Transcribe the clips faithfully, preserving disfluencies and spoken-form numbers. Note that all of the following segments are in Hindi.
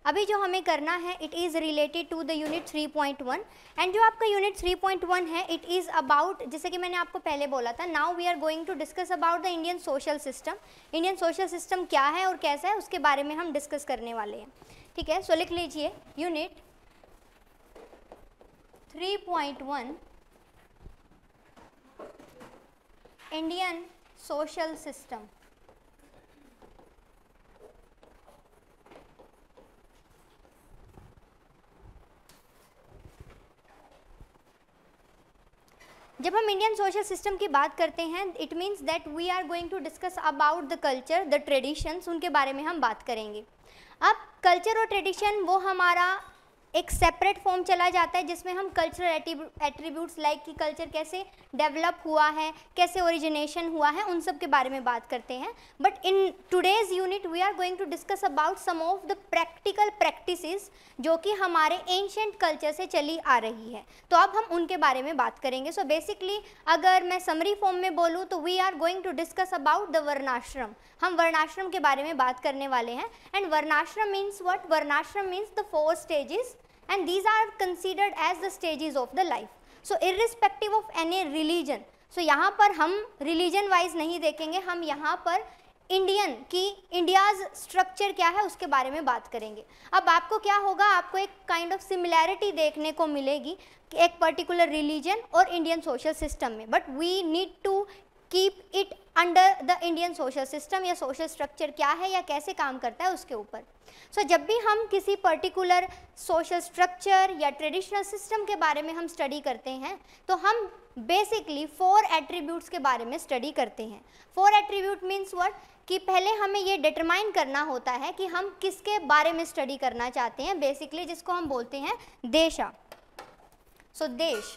अभी जो हमें करना है it is related to the unit three point one and जो आपका यूनिट थ्री पॉइंट वन है इट इज़ अबाउट, जैसे कि मैंने आपको पहले बोला था, now we are going to discuss about the Indian social system. Indian social system क्या है और कैसा है उसके बारे में हम डिस्कस करने वाले हैं। ठीक है, सो लिख लीजिए unit three point one Indian social system. जब हम इंडियन सोशल सिस्टम की बात करते हैं it means that we are going to discuss about the culture, the traditions, उनके बारे में हम बात करेंगे। अब कल्चर और ट्रेडिशन वो हमारा एक सेपरेट फॉर्म चला जाता है जिसमें हम कल्चरल एट्रीब्यूट्स लाइक कि कल्चर कैसे डेवलप हुआ है, कैसे ओरिजिनेशन हुआ है, उन सब के बारे में बात करते हैं। But in today's unit we are going to discuss about some of the practical practices जो कि हमारे एंशिएंट कल्चर से चली आ रही है, तो अब हम उनके बारे में बात करेंगे। सो so बेसिकली अगर मैं समरी फॉर्म में बोलूँ तो we are going to discuss about the varnashram. हम वर्णाश्रम के बारे में बात करने वाले हैं। And varnashram means what? Varnashram means the four stages and these are considered as the stages of the life. So irrespective of any religion, so यहाँ पर हम religion wise नहीं देखेंगे, हम यहाँ पर इंडियन की इंडियाज़ स्ट्रक्चर क्या है उसके बारे में बात करेंगे। अब आपको क्या होगा, आपको एक काइंड ऑफ सिमिलैरिटी देखने को मिलेगी कि एक पर्टिकुलर रिलीजन और इंडियन सोशल सिस्टम में, but we need to keep it under the Indian social system, या सोशल स्ट्रक्चर क्या है या कैसे काम करता है उसके ऊपर। सो so, जब भी हम किसी पर्टिकुलर सोशल स्ट्रक्चर या ट्रेडिशनल सिस्टम के बारे में हम स्टडी करते हैं तो हम बेसिकली फोर एट्रीब्यूट्स के बारे में स्टडी करते हैं। Four attribute means what? कि पहले हमें ये डिटरमाइन करना होता है कि हम किसके बारे में स्टडी करना चाहते हैं, बेसिकली जिसको हम बोलते हैं देशा। सो so, देश।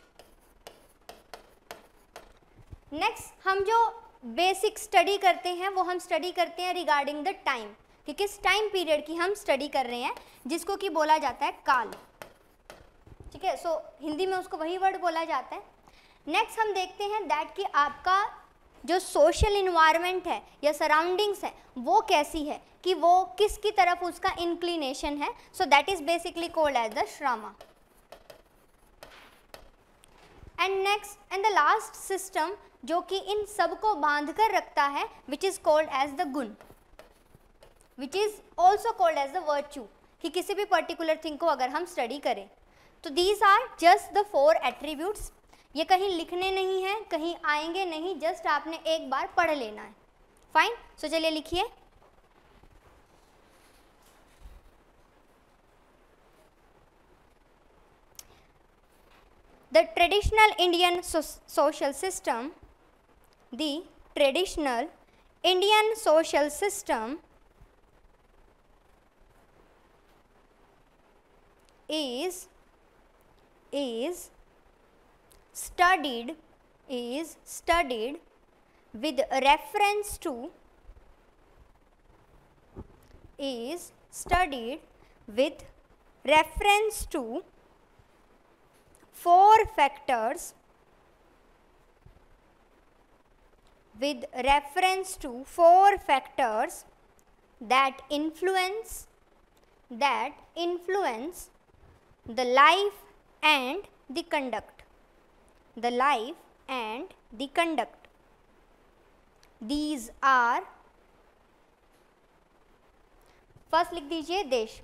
नेक्स्ट हम जो बेसिक स्टडी करते हैं वो हम स्टडी करते हैं रिगार्डिंग द टाइम, कि किस टाइम पीरियड की हम स्टडी कर रहे हैं, जिसको कि बोला जाता है काल। ठीक है, सो so, हिंदी में उसको वही वर्ड बोला जाता है। नेक्स्ट हम देखते हैं दैट कि आपका जो सोशल इन्वायरमेंट है या सराउंडिंग्स है वो कैसी है, कि वो किसकी तरफ उसका इंक्लिनेशन है। So that is basically called as the ashrama. And next and the last system जो कि इन सब को बांध कर रखता है which is called as the guna, which is also called as the virtue, कि किसी भी पर्टिकुलर थिंग को अगर हम स्टडी करें तो these are just the four attributes. ये कहीं लिखने नहीं है, कहीं आएंगे नहीं, जस्ट आपने एक बार पढ़ लेना है। फाइन, सो चलिए लिखिए। The traditional Indian so social system, the traditional Indian social system is is studied is studied with reference to is studied with reference to four factors with reference to four factors that influence that influence the life and the conduct the life and the conduct. These are, first लिख दीजिए देश,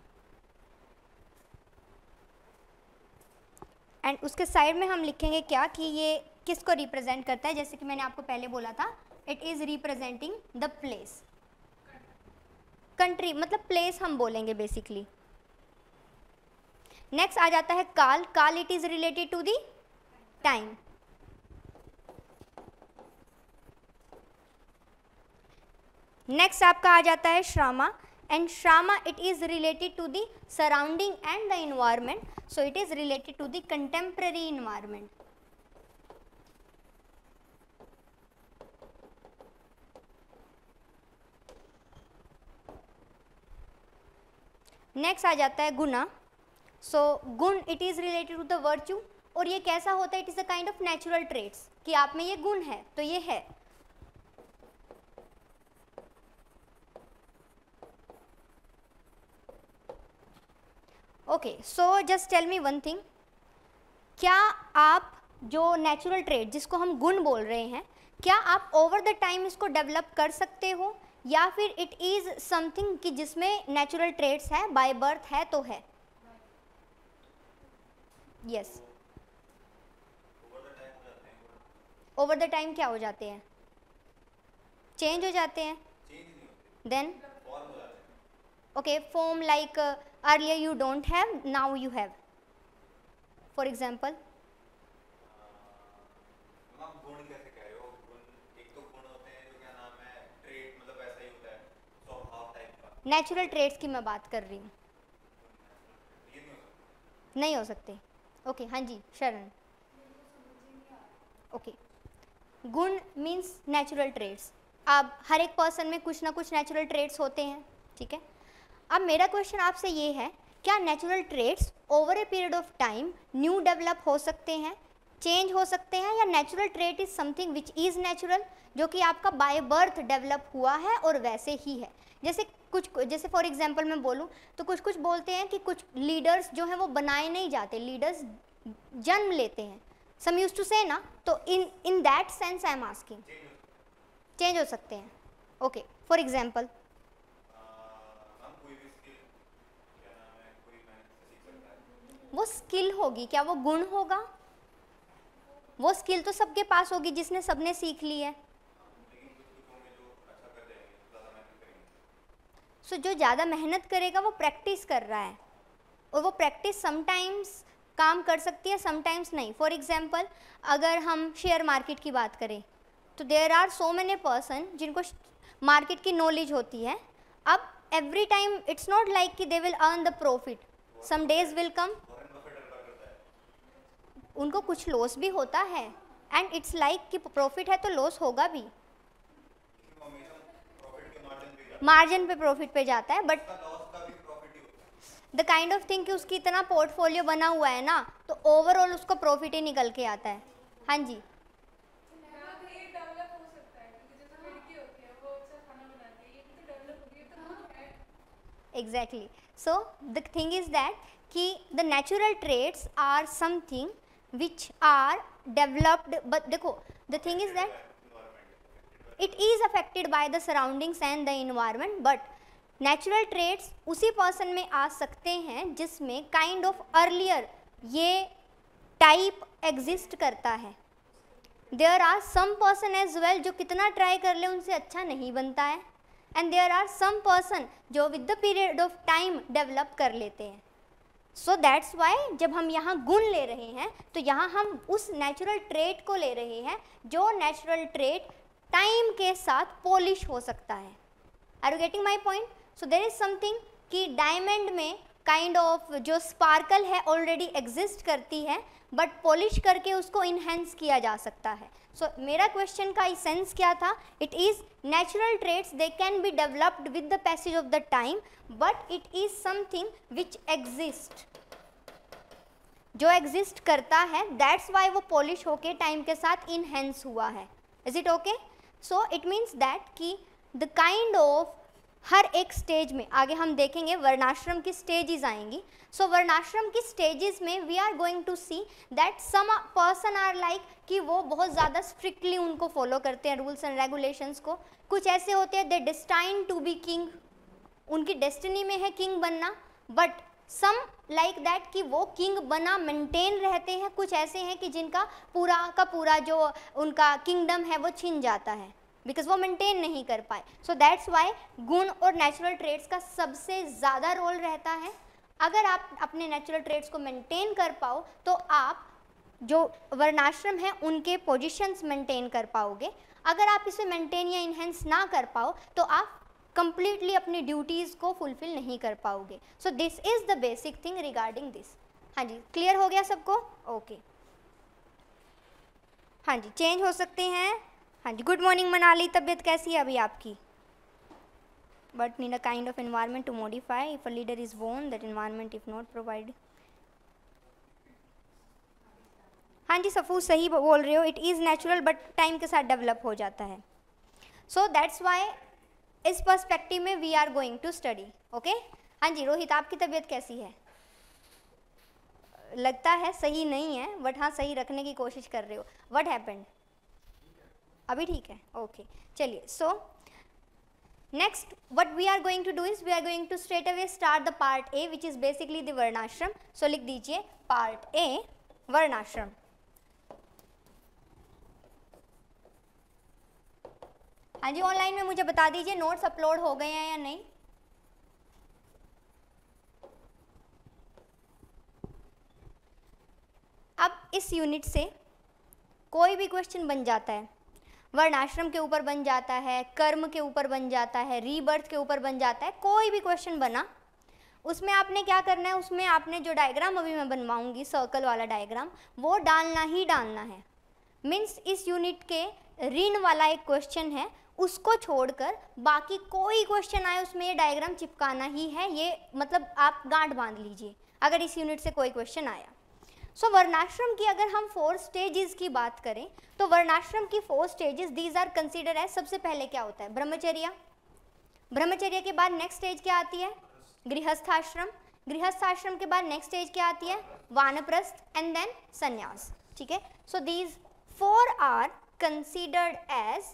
एंड उसके साइड में हम लिखेंगे क्या कि ये किसको रिप्रेजेंट करता है। जैसे कि मैंने आपको पहले बोला था, it is representing the place. Country मतलब प्लेस हम बोलेंगे बेसिकली। नेक्स्ट आ जाता है काल। काल it is related to the time. Next आपका आ जाता है श्रामा, and Shrama it is related to the surrounding and the environment, so it is related to the contemporary environment. Next आ जाता है गुना। so गुण it is related to the virtue, और ये कैसा होता है, it is a kind of natural traits, कि आप में ये गुण है तो ये है। Okay, so just tell me one thing, क्या आप जो नेचुरल ट्रेड जिसको हम गुण बोल रहे हैं, क्या आप ओवर द टाइम इसको डेवलप कर सकते हो, या फिर इट इज़ समथिंग कि जिसमें नेचुरल ट्रेड्स है, बाय बर्थ है तो है? यस, ओवर द टाइम क्या हो जाते हैं? चेंज हो जाते हैं। Then okay, form like earlier you don't have, now you have, for example. Natural traits की मैं बात कर रही हूँ। नहीं हो सकते। ओके, हाँ जी शरण। ओके, गुण मीन्स नेचुरल ट्रेड्स। अब हर एक पर्सन में कुछ ना कुछ नेचुरल ट्रेड्स होते हैं, ठीक है। अब मेरा क्वेश्चन आपसे ये है, क्या natural traits over a period of time new develop हो सकते हैं, चेंज हो सकते हैं, या natural trait is something which is natural, जो कि आपका बाय बर्थ डेवलप हुआ है और वैसे ही है? जैसे कुछ, जैसे फॉर एग्जांपल मैं बोलूँ तो कुछ कुछ बोलते हैं कि कुछ लीडर्स जो हैं वो बनाए नहीं जाते, लीडर्स जन्म लेते हैं, सम यूज्ड टू से ना, तो in in that sense I am asking, change हो सकते हैं। ओके, फॉर एग्जांपल वो स्किल होगी, क्या वो गुण होगा? वो स्किल तो सबके पास होगी जिसने सबने सीख ली है। सो so, जो ज़्यादा मेहनत करेगा वो प्रैक्टिस कर रहा है, और वो प्रैक्टिस समटाइम्स काम कर सकती है, समटाइम्स नहीं। फॉर एग्जांपल अगर हम शेयर मार्केट की बात करें तो there are so many person जिनको मार्केट की नॉलेज होती है। अब every time it's not like कि they will earn the profit, some days will come, उनको कुछ लॉस भी होता है, एंड इट्स लाइक कि प्रॉफिट है तो लॉस होगा भी, मार्जिन पे प्रॉफिट पे जाता है, but the kind of thing कि उसकी इतना पोर्टफोलियो बना हुआ है ना, तो ओवरऑल उसको प्रॉफिट ही निकल के आता है। हाँ जी, exactly. So the thing is that कि the natural traits are something which are developed, but देखो the thing is that it is affected by the surroundings and the environment, but natural traits उसी person में आ सकते हैं जिसमें kind of earlier ये type exist करता है। there are some person as well जो कितना try कर ले उनसे अच्छा नहीं बनता है, and there are some person जो with the period of time develop कर लेते हैं। so that's why जब हम यहाँ गुण ले रहे हैं तो यहाँ हम उस natural trait को ले रहे हैं जो natural trait टाइम के साथ पॉलिश हो सकता है। Are you getting my point? So there is something कि डायमंड में काइंड ऑफ जो स्पार्कल है ऑलरेडी एग्जिस्ट करती है, बट पॉलिश करके उसको इन्हेंस किया जा सकता है। सो so, मेरा क्वेश्चन का सेंस क्या था? It is natural traits they can be developed with the passage of the time, but it is something which exist, जो एग्जिस्ट करता है, दैट्स वाई वो पॉलिश होके टाइम के साथ इन्हेंस हुआ है। Is it okay? So it means that कि द काइंड ऑफ हर एक स्टेज में, आगे हम देखेंगे वर्णाश्रम की स्टेजेस आएंगी। सो so, वर्णाश्रम की स्टेजेस में we are going to see that some person are like कि वो बहुत ज़्यादा स्ट्रिक्टली उनको फॉलो करते हैं रूल्स एंड रेगुलेशंस को। कुछ ऐसे होते हैं they destine to be king, उनकी डेस्टिनी में है किंग बनना, बट सम लाइक दैट कि वो किंग बना मेंटेन रहते हैं। कुछ ऐसे हैं कि जिनका पूरा का पूरा जो उनका किंगडम है वो छिन जाता है बिकॉज वो मेंटेन नहीं कर पाए। सो दैट्स वाई गुण और नेचुरल ट्रेड्स का सबसे ज़्यादा रोल रहता है। अगर आप अपने नेचुरल ट्रेड्स को मेंटेन कर पाओ तो आप जो वर्णाश्रम है उनके पोजिशंस मेंटेन कर पाओगे। अगर आप इसे मेंटेन या इन्हेंस ना कर पाओ तो आप कंप्लीटली अपनी ड्यूटीज़ को फुलफिल नहीं कर पाओगे। So this is the basic thing regarding this. हाँ जी, क्लियर हो गया सबको? Okay okay. हाँ जी, चेंज हो सकते हैं। हाँ जी, गुड मॉर्निंग मनाली, तबीयत कैसी है अभी आपकी? But need a kind of environment to modify if a leader is born that environment if not provide. हाँ जी सफू, सही बोल रहे हो, it is natural but time के साथ डेवलप हो जाता है। सो दैट्स वाई इस पर्सपेक्टिव में we are going to study. Okay, हाँ जी रोहित, आपकी तबीयत कैसी है? लगता है सही नहीं है, बट हाँ सही रखने की कोशिश कर रहे हो. What happened? अभी ठीक है, ओके. चलिए, सो next what we are going to do is we are going to straight away start the part A, which is basically the varnashram. So लिख दीजिए part A varnashram. हाँ जी, ऑनलाइन में मुझे बता दीजिए नोट्स अपलोड हो गए हैं या नहीं. अब इस यूनिट से कोई भी क्वेश्चन बन जाता है. वर्णाश्रम के ऊपर बन जाता है, कर्म के ऊपर बन जाता है, रीबर्थ के ऊपर बन जाता है. कोई भी क्वेश्चन बना, उसमें आपने क्या करना है, उसमें आपने जो डायग्राम अभी मैं बनवाऊंगी, सर्कल वाला डायग्राम, वो डालना ही डालना है. मीन्स इस यूनिट के ऋण वाला एक क्वेश्चन है, उसको छोड़कर बाकी कोई क्वेश्चन आए उसमें ये डायग्राम चिपकाना ही है. ये मतलब आप गांठ बांध लीजिए अगर इस यूनिट से कोई क्वेश्चन आया. सो so, वर्णाश्रम की अगर हम फोर स्टेजेस की बात करें तो वर्णाश्रम की four stages these are consider as, सबसे पहले क्या होता है, ब्रह्मचर्य. ब्रह्मचर्य के बाद नेक्स्ट स्टेज क्या आती है, गृहस्थाश्रम. गृहस्थाश्रम के बाद नेक्स्ट स्टेज क्या आती है, वानप्रस्थ एंड देन संन्यास. ठीक है. So these four are considered as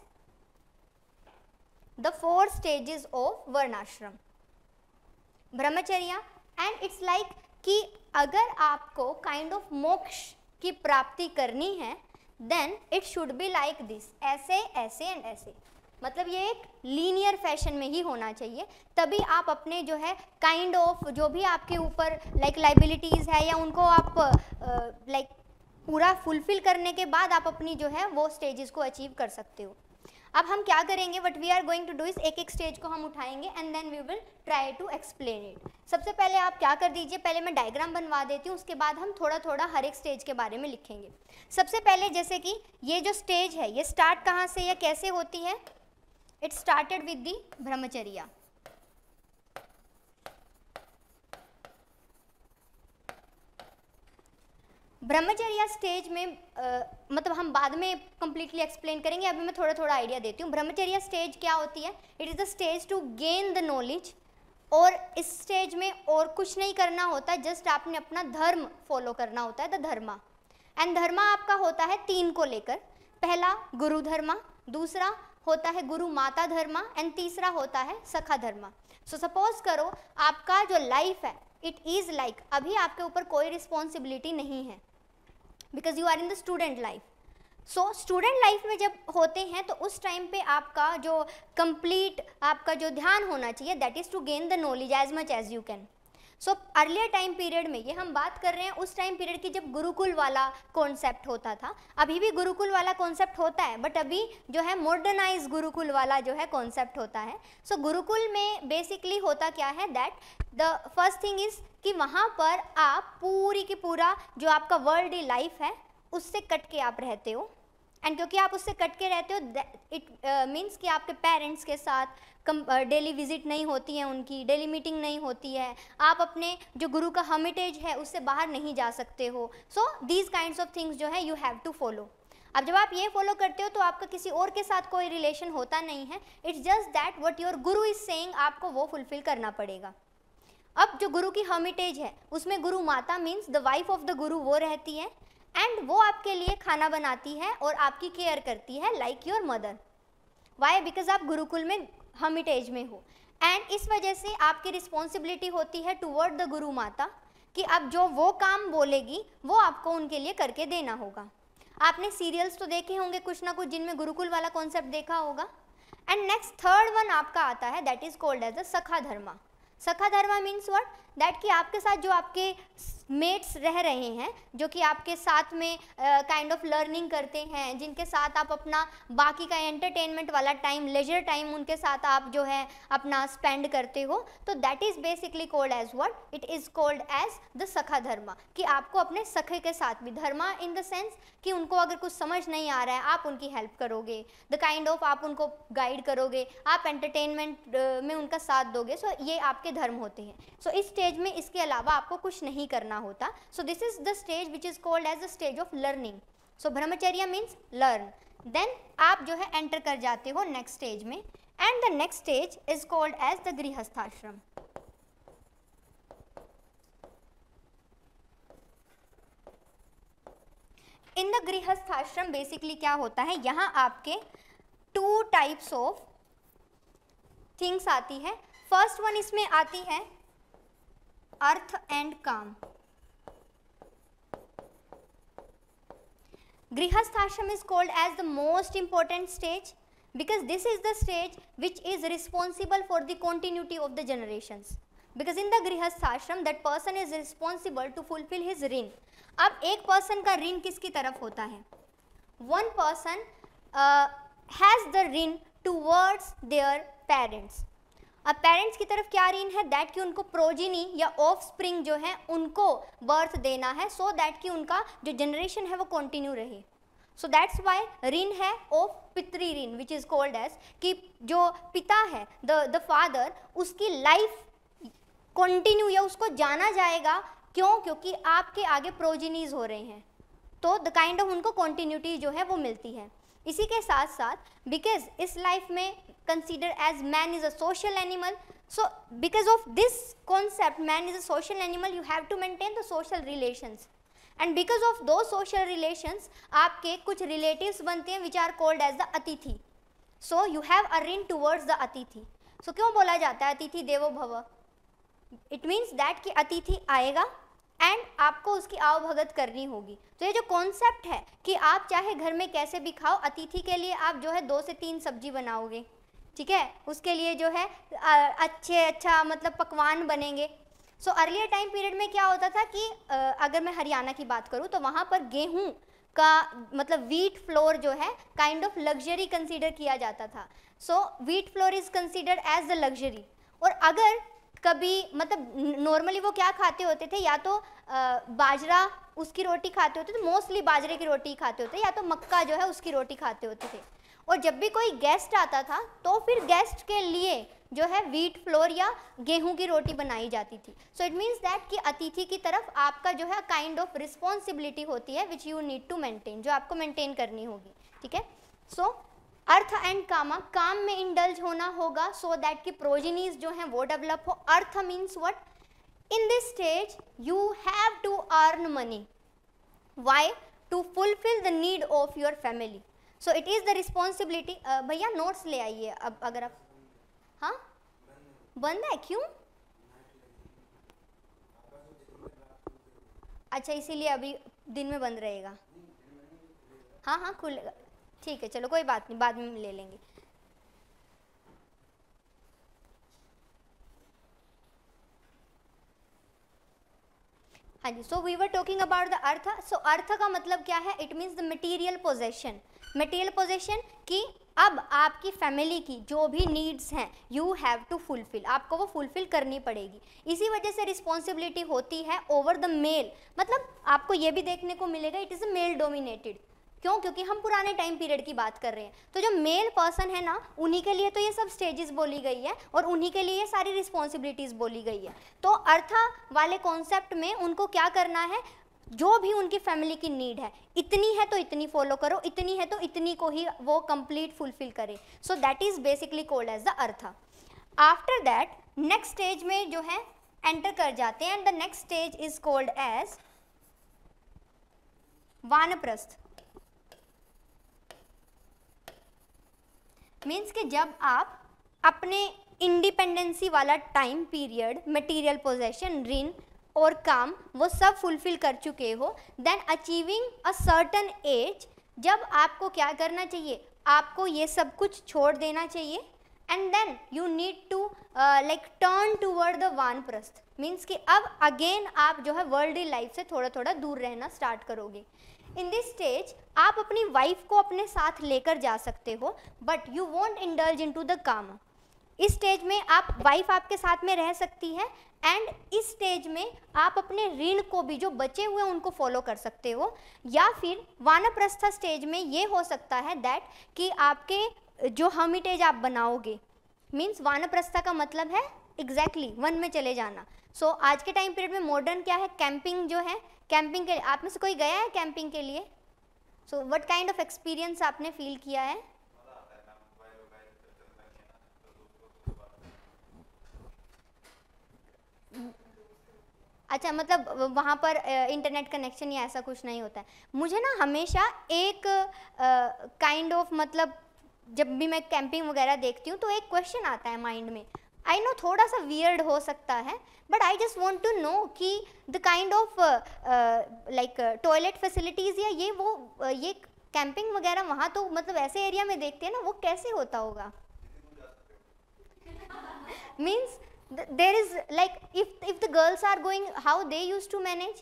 the four stages of varnashram. Brahmacharya and it's like कि अगर आपको काइंड ऑफ मोक्ष की प्राप्ति करनी है then it should be like this, ऐसे ऐसे एंड ऐसे. मतलब ये एक लीनियर फैशन में ही होना चाहिए, तभी आप अपने जो है काइंड ऑफ जो भी आपके ऊपर लाइक लाइबिलिटीज़ है या उनको आप लाइक uh, like, पूरा फुलफिल करने के बाद आप अपनी जो है वो स्टेजेस को अचीव कर सकते हो. अब हम क्या करेंगे, what we are going to do is एक एक स्टेज को हम उठाएंगे and then we will try to explain it. सबसे पहले आप क्या कर दीजिए, पहले मैं डायग्राम बनवा देती हूँ, उसके बाद हम थोड़ा थोड़ा हर एक स्टेज के बारे में लिखेंगे. सबसे पहले जैसे कि ये जो स्टेज है ये स्टार्ट कहाँ से या कैसे होती है, इट स्टार्टेड विद दी ब्रह्मचर्य. ब्रह्मचर्य स्टेज में आ, मतलब हम बाद में कंप्लीटली एक्सप्लेन करेंगे, अभी मैं थोड़ा थोड़ा आइडिया देती हूँ. ब्रह्मचर्य स्टेज क्या होती है, it is the stage to gain the knowledge. और इस स्टेज में और कुछ नहीं करना होता, जस्ट आपने अपना धर्म फॉलो करना होता है, द धर्मा. एंड धर्मा आपका होता है तीन को लेकर. पहला गुरु धर्मा, दूसरा होता है गुरु माता धर्मा एंड तीसरा होता है सखा धर्मा. सो सपोज करो आपका जो लाइफ है इट इज़ लाइक अभी आपके ऊपर कोई रिस्पॉन्सिबिलिटी नहीं है because you are in the student life. So student life में जब होते हैं तो उस टाइम पे आपका जो कंप्लीट आपका जो ध्यान होना चाहिए that is to gain the knowledge as much as you can. So earlier time period में, ये हम बात कर रहे हैं उस टाइम पीरियड की जब गुरुकुल वाला कॉन्सेप्ट होता था. अभी भी गुरुकुल वाला कॉन्सेप्ट होता है बट अभी जो है मॉडर्नाइज गुरुकुल वाला जो है कॉन्सेप्ट होता है. सो so, गुरुकुल में बेसिकली होता क्या है that the first thing is कि वहाँ पर आप पूरी की पूरा जो आपका वर्ल्ड लाइफ है उससे कट के आप रहते हो. एंड क्योंकि आप उससे कट के रहते हो इट मीन्स कि आपके पेरेंट्स के साथ डेली विजिट नहीं होती है, उनकी डेली मीटिंग नहीं होती है, आप अपने जो गुरु का हर्मिटेज है उससे बाहर नहीं जा सकते हो. So these kinds of things जो है यू हैव टू फॉलो. अब जब आप ये फॉलो करते हो तो आपका किसी और के साथ कोई रिलेशन होता नहीं है. It's just that what your guru is saying आपको वो फुलफिल करना पड़ेगा. अब जो गुरु की हर्मिटेज है उसमें गुरु माता means the wife of the guru वो रहती है एंड वो आपके लिए खाना बनाती है और आपकी केयर करती है like your mother. Why? Because आप गुरुकुल में हर्मिटेज में हो. एंड इस वजह से आपकी रिस्पॉन्सिबिलिटी होती है टुवर्ड द गुरु माता कि अब जो वो काम बोलेगी वो आपको उनके लिए करके देना होगा. आपने सीरियल्स तो देखे होंगे कुछ ना कुछ जिनमें गुरुकुल वाला कॉन्सेप्ट देखा होगा. एंड नेक्स्ट थर्ड वन आपका आता है that is called as the sakha dharma. सखा धर्मा मीन्स व्हाट, दैट कि आपके साथ जो आपके मेट्स रह रहे हैं, जो कि आपके साथ में काइंड ऑफ लर्निंग करते हैं, जिनके साथ आप अपना बाकी का एंटरटेनमेंट वाला टाइम, लेजर टाइम उनके साथ आप जो है अपना स्पेंड करते हो, तो that is basically called as what, it is called as the sakha dharma. कि आपको अपने सखे के साथ भी, धर्मा इन द सेंस कि उनको अगर कुछ समझ नहीं आ रहा है आप उनकी हेल्प करोगे, द काइंड ऑफ आप उनको गाइड करोगे, आप एंटरटेनमेंट में उनका साथ दोगे. सो so, ये आपके धर्म होते हैं. सो so, इस स्टेज में इसके अलावा आपको कुछ नहीं करना होता. So this is the stage which is called as the stage of learning. So brahmacharya means learn. Then आप जो है एंटर कर जाते हो नेक्स्ट स्टेज में and the next stage is called as the grihasthashram. गृहस्थ आश्रम बेसिकली क्या होता है, यहाँ आपके टू टाइप्स ऑफ थिंग्स आती है। फर्स्ट वन इसमें आती है अर्थ एंड काम। गृहस्थ आश्रम is called as the most important stage because this is the stage which is responsible for the continuity of the generations. Because in the गृहस्थ आश्रम that person is responsible to fulfill his ऋण। अब एक person का ऋण किसकी तरफ होता है? One person uh, has the ऋण towards their parents। अब पेरेंट्स की तरफ क्या ऋण है? दैट कि उनको प्रोजिनी या ऑफ स्प्रिंग जो है उनको बर्थ देना है, सो so दैट कि उनका जो जनरेशन है वो कंटिन्यू रहे। सो दैट्स वाई ऋण है ऑफ पितृ ऋण विच इज कॉल्ड एज कि जो पिता है द द फादर, उसकी लाइफ कंटिन्यू या उसको जाना जाएगा। क्यों? क्योंकि आपके आगे प्रोजिनीज हो रहे हैं, तो द काइंड ऑफ उनको कंटिन्यूटी जो है वो मिलती है। इसी के साथ साथ बिकॉज इस लाइफ में consider as man is a social animal, so because of this concept man is a social animal, you have to maintain the social relations, and because of those social relations आपके कुछ relatives बनते हैं which are called as the अतिथि। so you have a ऋण towards the अतिथि। so क्यों बोला जाता है अतिथि देवो भव? it means that कि अतिथि आएगा एंड आपको उसकी आवभगत करनी होगी। तो ये जो कॉन्सेप्ट है कि आप चाहे घर में कैसे भी खाओ, अतिथि के लिए आप जो है दो से तीन सब्जी बनाओगे, ठीक है, उसके लिए जो है अच्छे अच्छा मतलब पकवान बनेंगे। सो अर्लियर टाइम पीरियड में क्या होता था कि अगर मैं हरियाणा की बात करूं तो वहाँ पर गेहूं का मतलब वीट फ्लोर जो है काइंड ऑफ लग्जरी कंसीडर किया जाता था। So wheat flour is considered as the luxury. और अगर कभी मतलब नॉर्मली वो क्या खाते होते थे, या तो आ, बाजरा उसकी रोटी खाते होते थे, मोस्टली बाजरे की रोटी खाते होते, या तो मक्का जो है उसकी रोटी खाते होते थे। और जब भी कोई गेस्ट आता था तो फिर गेस्ट के लिए जो है वीट फ्लोर या गेहूं की रोटी बनाई जाती थी। सो इट मीन्स दैट कि अतिथि की तरफ आपका जो है काइंड ऑफ रिस्पॉन्सिबिलिटी होती है which you need to maintain, जो आपको मेंटेन करनी होगी, ठीक है। सो अर्थ एंड कामा, काम में इंडल्ज होना होगा सो दैट कि प्रोजिनीज जो हैं वो डेवलप हो। Artha means what? In this stage you have to earn money, why? To fulfil the need of your family. So it is the responsibility. भैया नोट्स ले आइए अब अगर आप। हाँ बंद है क्यों? अच्छा इसीलिए अभी दिन में बंद रहेगा। हाँ हाँ खुलेगा, ठीक है, चलो कोई बात नहीं, बाद में ले लेंगे। हाँ जी, so we were talking about the artha. So अर्थ का मतलब क्या है? It means the material possession. Material possession कि अब आपकी फैमिली की जो भी नीड्स हैं यू हैव टू फुलफिल, आपको वो फुलफिल करनी पड़ेगी। इसी वजह से रिस्पॉन्सिबिलिटी होती है ओवर द मेल। मतलब आपको ये भी देखने को मिलेगा it is a male dominated. क्यों? क्योंकि हम पुराने टाइम पीरियड की बात कर रहे हैं, तो जो मेल पर्सन है ना उन्हीं के लिए तो ये सब स्टेजेस बोली गई है और उन्हीं के लिए ये सारी रिस्पॉन्सिबिलिटीज़ बोली गई है। तो अर्थ वाले कॉन्सेप्ट में उनको क्या करना है, जो भी उनकी फैमिली की नीड है, इतनी है तो इतनी फॉलो करो, इतनी है तो इतनी को ही वो कंप्लीट फुलफिल करे। So that is basically called as the artha. After that next stage में जो है एंटर कर जाते हैं and the next stage is called as vanaprastha. Means कि जब आप अपने इंडिपेंडेंसी वाला टाइम पीरियड, मटेरियल पोजेशन, ऋण और काम वो सब फुलफिल कर चुके हो, then achieving a certain age, जब आपको क्या करना चाहिए, आपको ये सब कुछ छोड़ देना चाहिए and then you need to like turn toward the vanaprastha. Means कि अब अगेन आप जो है वर्ल्डली लाइफ से थोड़ा थोड़ा दूर रहना स्टार्ट करोगे। इन दिस स्टेज आप अपनी वाइफ को अपने साथ लेकर जा सकते हो but you won't indulge into the kaam. इस स्टेज में आप वाइफ आपके साथ में रह सकती है एंड इस स्टेज में आप अपने ऋण को भी जो बचे हुए उनको फॉलो कर सकते हो। या फिर वानप्रस्थ स्टेज में ये हो सकता है दैट कि आपके जो हर्मिटेज आप बनाओगे, मीन्स वानप्रस्थ का मतलब है एग्जैक्टली exactly, वन में चले जाना। सो so, आज के टाइम पीरियड में मॉडर्न क्या है, कैंपिंग जो है, कैंपिंग के लिए आप में से कोई गया है कैंपिंग के लिए? So what kind of experience आपने फील किया है? अच्छा, मतलब वहाँ पर इंटरनेट कनेक्शन या ऐसा कुछ नहीं होता है। मुझे ना हमेशा एक काइंड ऑफ मतलब जब भी मैं कैंपिंग वगैरह देखती हूँ तो एक क्वेश्चन आता है माइंड में। आई नो थोड़ा सा वियर्ड हो सकता है, but I just want to know कि the kind of like toilet facilities या ये वो uh, ये कैंपिंग वगैरह वहाँ तो मतलब ऐसे एरिया में देखते हैं ना, वो कैसे होता होगा? Means there is like if if the girls are going, how they use to manage?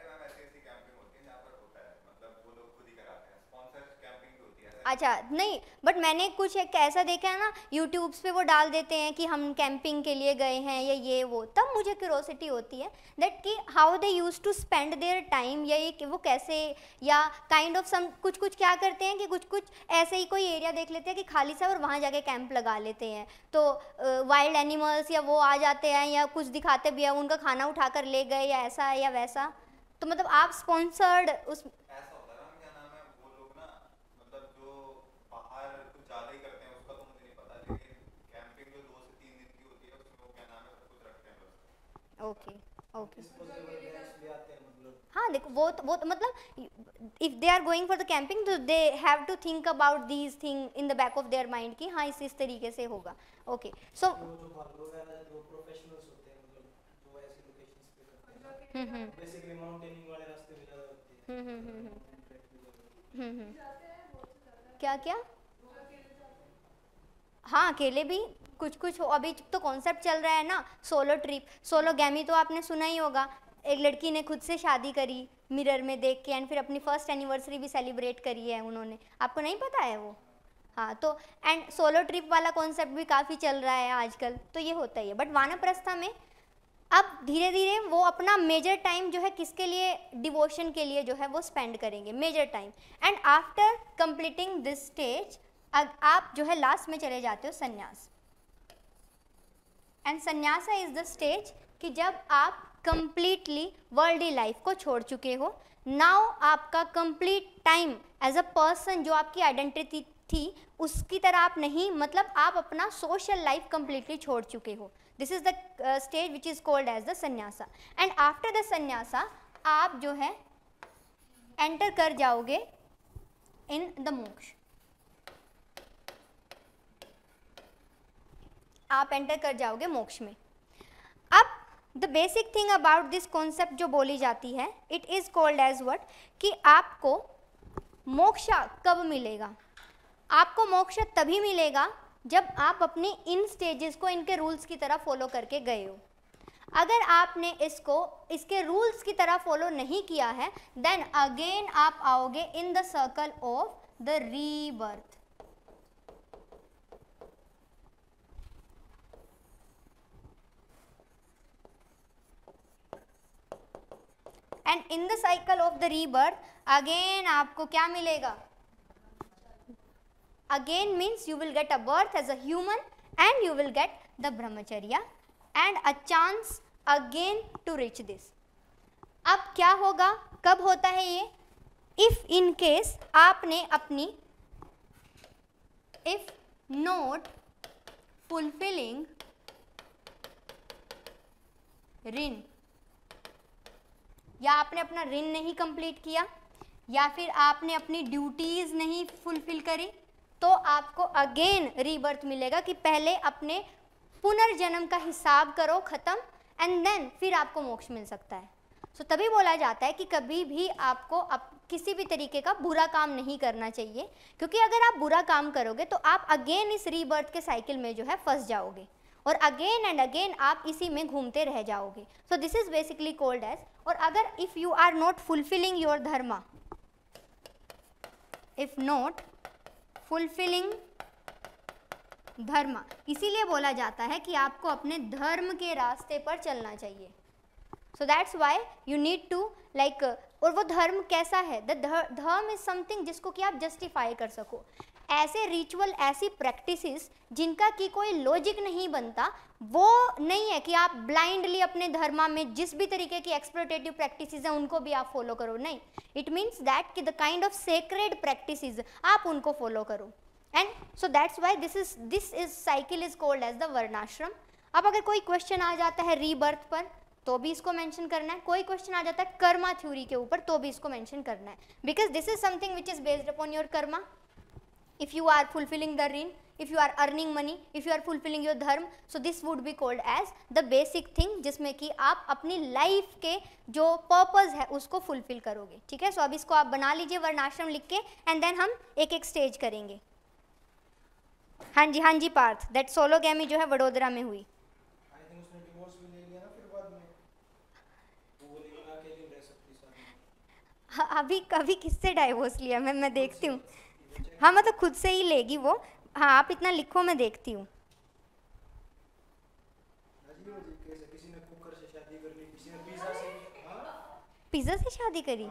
अच्छा नहीं, बट मैंने कुछ एक ऐसा देखा है ना यूट्यूब्स पे, वो डाल देते हैं कि हम कैंपिंग के लिए गए हैं या ये वो, तब मुझे क्यूरोसिटी होती है दैट कि how they use to spend their time, या ये कि वो कैसे, या काइंड ऑफ सम कुछ कुछ क्या करते हैं कि कुछ कुछ ऐसे ही कोई एरिया देख लेते हैं कि खाली सा और वहाँ जाके कैंप लगा लेते हैं, तो वाइल्ड uh, एनिमल्स या वो आ जाते हैं या कुछ दिखाते भी है, उनका खाना उठा कर ले गए या ऐसा या वैसा। तो मतलब आप स्पॉन्सर्ड उस ओके ओके हाँ देखो वो तो वो तो मतलब if they are going for the camping तो they have to think about these thing in the back of their mind कि हाँ इस इस तरीके से होगा। ओके सो क्या क्या हाँ अकेले भी कुछ कुछ हो। अभी तो कॉन्सेप्ट चल रहा है ना सोलो ट्रिप, सोलो गैमी तो आपने सुना ही होगा। एक लड़की ने खुद से शादी करी मिरर में देख के एंड फिर अपनी फर्स्ट एनिवर्सरी भी सेलिब्रेट करी है उन्होंने, आपको नहीं पता है वो? हाँ तो एंड सोलो ट्रिप वाला कॉन्सेप्ट भी काफ़ी चल रहा है आजकल, तो ये होता ही है। बट वानप्रस्था में अब धीरे धीरे वो अपना मेजर टाइम जो है किसके लिए, डिवोशन के लिए जो है वो स्पेंड करेंगे major time. And after completing this stage आप जो है लास्ट में चले जाते हो संन्यास। And sanyasa is the stage कि जब आप कंप्लीटली वर्ल्डली लाइफ को छोड़ चुके हो, नाउ आपका complete time as a person जो आपकी आइडेंटिटी थी उसकी तरह आप नहीं, मतलब आप अपना सोशल लाइफ कंप्लीटली छोड़ चुके हो। This is the stage which is called as the sanyasa. And after the sanyasa आप जो है एंटर कर जाओगे इन द मोक्ष, आप एंटर कर जाओगे मोक्ष में। अब the basic thing about this concept जो बोली जाती है, it is called as what, कि आपको मोक्ष कब मिलेगा? आपको मोक्ष तभी मिलेगा जब आप अपनी इन स्टेजेस को इनके रूल्स की तरह फॉलो करके गए हो। अगर आपने इसको इसके रूल्स की तरह फॉलो नहीं किया है, देन अगेन आप आओगे in the circle of the rebirth. And in the cycle of the rebirth again आपको क्या मिलेगा? Again means you will get a birth as a human and you will get the brahmacharya and a chance again to reach this. अब क्या होगा, कब होता है ये? इफ इन केस आपने अपनी इफ नॉट फुलफिलिंग ऋण, या आपने अपना ऋण नहीं कंप्लीट किया, या फिर आपने अपनी ड्यूटीज नहीं फुलफिल करी, तो आपको अगेन रीबर्थ मिलेगा कि पहले अपने पुनर्जन्म का हिसाब करो ख़त्म एंड देन फिर आपको मोक्ष मिल सकता है। सो so, तभी बोला जाता है कि कभी भी आपको अप, किसी भी तरीके का बुरा काम नहीं करना चाहिए, क्योंकि अगर आप बुरा काम करोगे तो आप अगेन इस रीबर्थ के साइकिल में जो है फंस जाओगे और अगेन एंड अगेन आप इसी में घूमते रह जाओगे। So this is basically called as, और अगर if you are not fulfilling your dharma, if not fulfilling dharma, इसीलिए बोला जाता है कि आपको अपने धर्म के रास्ते पर चलना चाहिए। So that's why you need to like, और वो धर्म कैसा है? द धर्म इज समथिंग जिसको कि आप जस्टिफाई कर सको। ऐसे रिचुअल, ऐसी प्रैक्टिसेस जिनका कि कोई लॉजिक नहीं बनता, वो नहीं है कि आप ब्लाइंडली अपने धर्म में जिस भी तरीके की एक्सप्लोटेटिव प्रैक्टिसेस हैं उनको भी आप फॉलो करो, नहीं। इट मीन्स दैट कि the kind of sacred practices आप उनको फॉलो करो। And so that's why this is this is cycle is called as the varnashram. अब अगर कोई क्वेश्चन आ जाता है रीबर्थ पर, तो भी इसको मेंशन करना है। कोई क्वेश्चन आ जाता है कर्मा थ्योरी के ऊपर तो भी इसको मेंशन करना है, because this is something which is based upon your karma. If you are fulfilling the rin, if you are earning money, if you are fulfilling your dharma, so this would be called as the basic thing जिसमें कि आप अपनी लाइफ के जो पर्पस है उसको फुलफिल करोगे. ठीक है, सो so अब इसको आप बना लीजिए वर्णाश्रम लिख के, एंड देन हम एक एक स्टेज करेंगे. हाँ जी, हाँ जी पार्थ, दैट सोलोगैमी जो है वडोदरा में हुई. हाँ, अभी कभी किससे डाइवोर्स लिया? मैं मैं देखती हूँ. हाँ मतलब खुद से ही लेगी वो. हाँ आप इतना लिखो, मैं देखती हूँ. पिज्जा से शादी करी?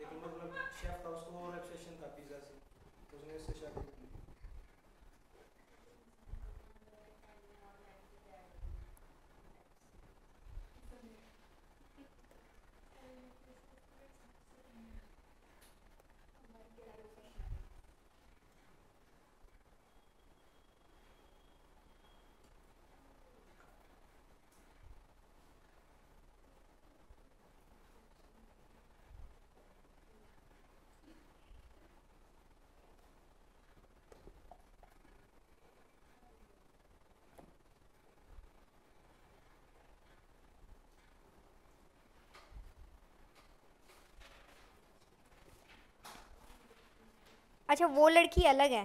अच्छा, वो लड़की अलग है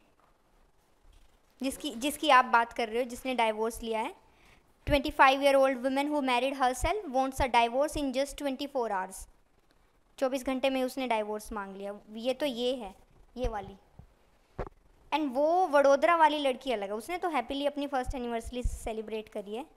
जिसकी जिसकी आप बात कर रहे हो, जिसने डाइवोर्स लिया है. Twenty five year old women who married herself wants a divorce in just twenty four hours. चौबीस घंटे में उसने डाइवोर्स मांग लिया. ये तो ये है, ये वाली. एंड वो वडोदरा वाली लड़की अलग है, उसने तो हैप्पीली अपनी फर्स्ट एनिवर्सरी सेलिब्रेट करी है.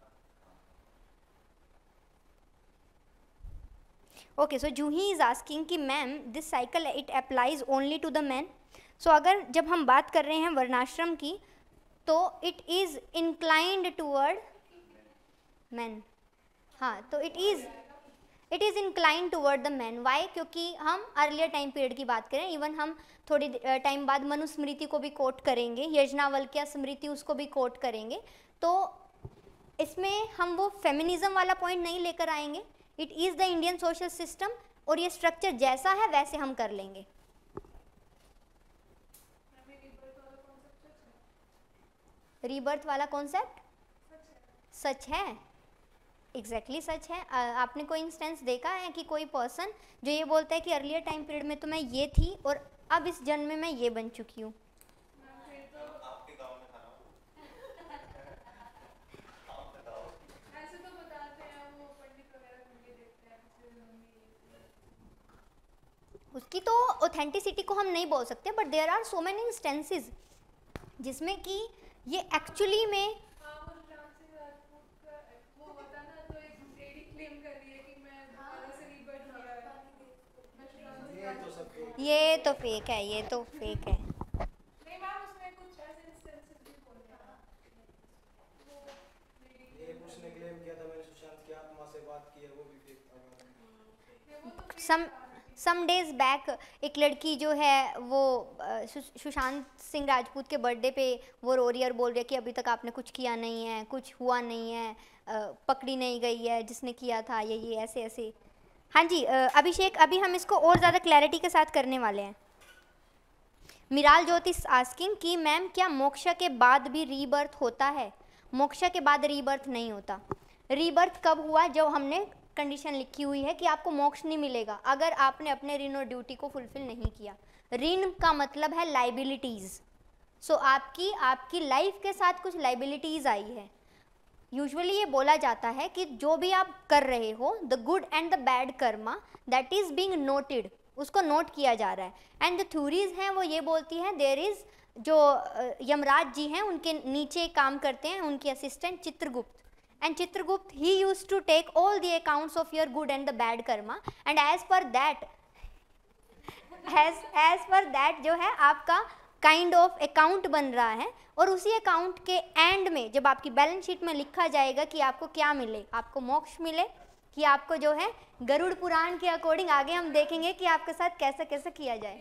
Okay, so Juhi is asking कि ma'am this cycle it applies only to the man. So अगर जब हम बात कर रहे हैं वर्णाश्रम की तो it is inclined toward man. हाँ, तो it is it is inclined toward the man. Why? क्योंकि हम अर्लियर टाइम पीरियड की बात करें. इवन हम थोड़ी टाइम बाद मनुस्मृति को भी कोट करेंगे, यज्ञावल्क्य स्मृति उसको भी कोट करेंगे. तो इसमें हम वो फेमिनिज्म वाला पॉइंट नहीं लेकर आएंगे. It is the Indian social system, और ये स्ट्रक्चर जैसा है वैसे हम कर लेंगे. रीबर्थ वाला कॉन्सेप्ट सच है, एग्जैक्टली exactly सच है. आ, आपने कोई इंस्टेंस देखा है कि कोई पर्सन जो ये बोलता है कि अर्लियर टाइम पीरियड में तो मैं ये थी और अब इस जन्म में मैं ये बन चुकी हूँ? उसकी तो ऑथेंटिसिटी को हम नहीं बोल सकते, but there are so many instances जिसमें कि ये एक्चुअली में ये तो फेक है, ये तो फेक है. सम सम डेज बैक एक लड़की जो है वो सुशांत सिंह राजपूत के बर्थडे पे वो रो रही है और बोल रही है कि अभी तक आपने कुछ किया नहीं है, कुछ हुआ नहीं है, पकड़ी नहीं गई है जिसने किया था ये ये ऐसे ऐसे. हाँ जी अभिषेक, अभी हम इसको और ज़्यादा क्लैरिटी के साथ करने वाले हैं. मिराल ज्योतिष आस्किंग कि मैम क्या मोक्ष के बाद भी रीबर्थ होता है? मोक्ष के बाद रीबर्थ नहीं होता. रीबर्थ कब हुआ? जब हमने कंडीशन लिखी हुई है कि आपको मोक्ष नहीं मिलेगा अगर आपने अपने ऋण और ड्यूटी को फुलफिल नहीं किया. ऋण का मतलब है लाइबिलिटीज़. सो so, आपकी आपकी लाइफ के साथ कुछ लाइबिलिटीज़ आई है. यूजुअली ये बोला जाता है कि जो भी आप कर रहे हो, the good and the bad karma that is being noted, उसको नोट किया जा रहा है. एंड द थ्योरीज हैं वो ये बोलती हैं देयर इज़ जो यमराज जी हैं उनके नीचे काम करते हैं उनके assistant Chitragupta. And Chitragupta, he used to take all the accounts of your good and the bad karma, and as per that, as as per that जो है आपका काइंड ऑफ अकाउंट बन रहा है. और उसी अकाउंट के एंड में जब आपकी बैलेंस शीट में लिखा जाएगा कि आपको क्या मिले, आपको मोक्ष मिले कि आपको जो है गरुड़ पुराण के अकॉर्डिंग आगे हम देखेंगे कि आपके साथ कैसे कैसे किया जाए.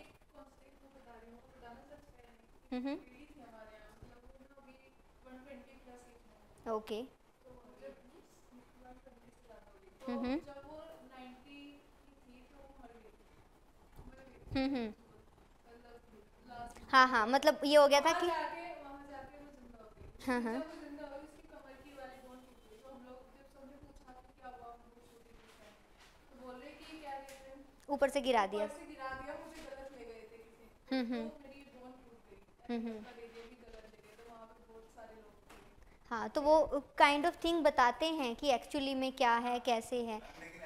हम्म ओके. हम्म हम्म हम्म हाँ हाँ, मतलब ये हो गया था कि हाँ हाँ ऊपर से गिरा दिया। हम्म हम्म हम्म हम्म हाँ, तो वो काइंड ऑफ थिंग बताते हैं कि एक्चुअली में क्या है, कैसे है।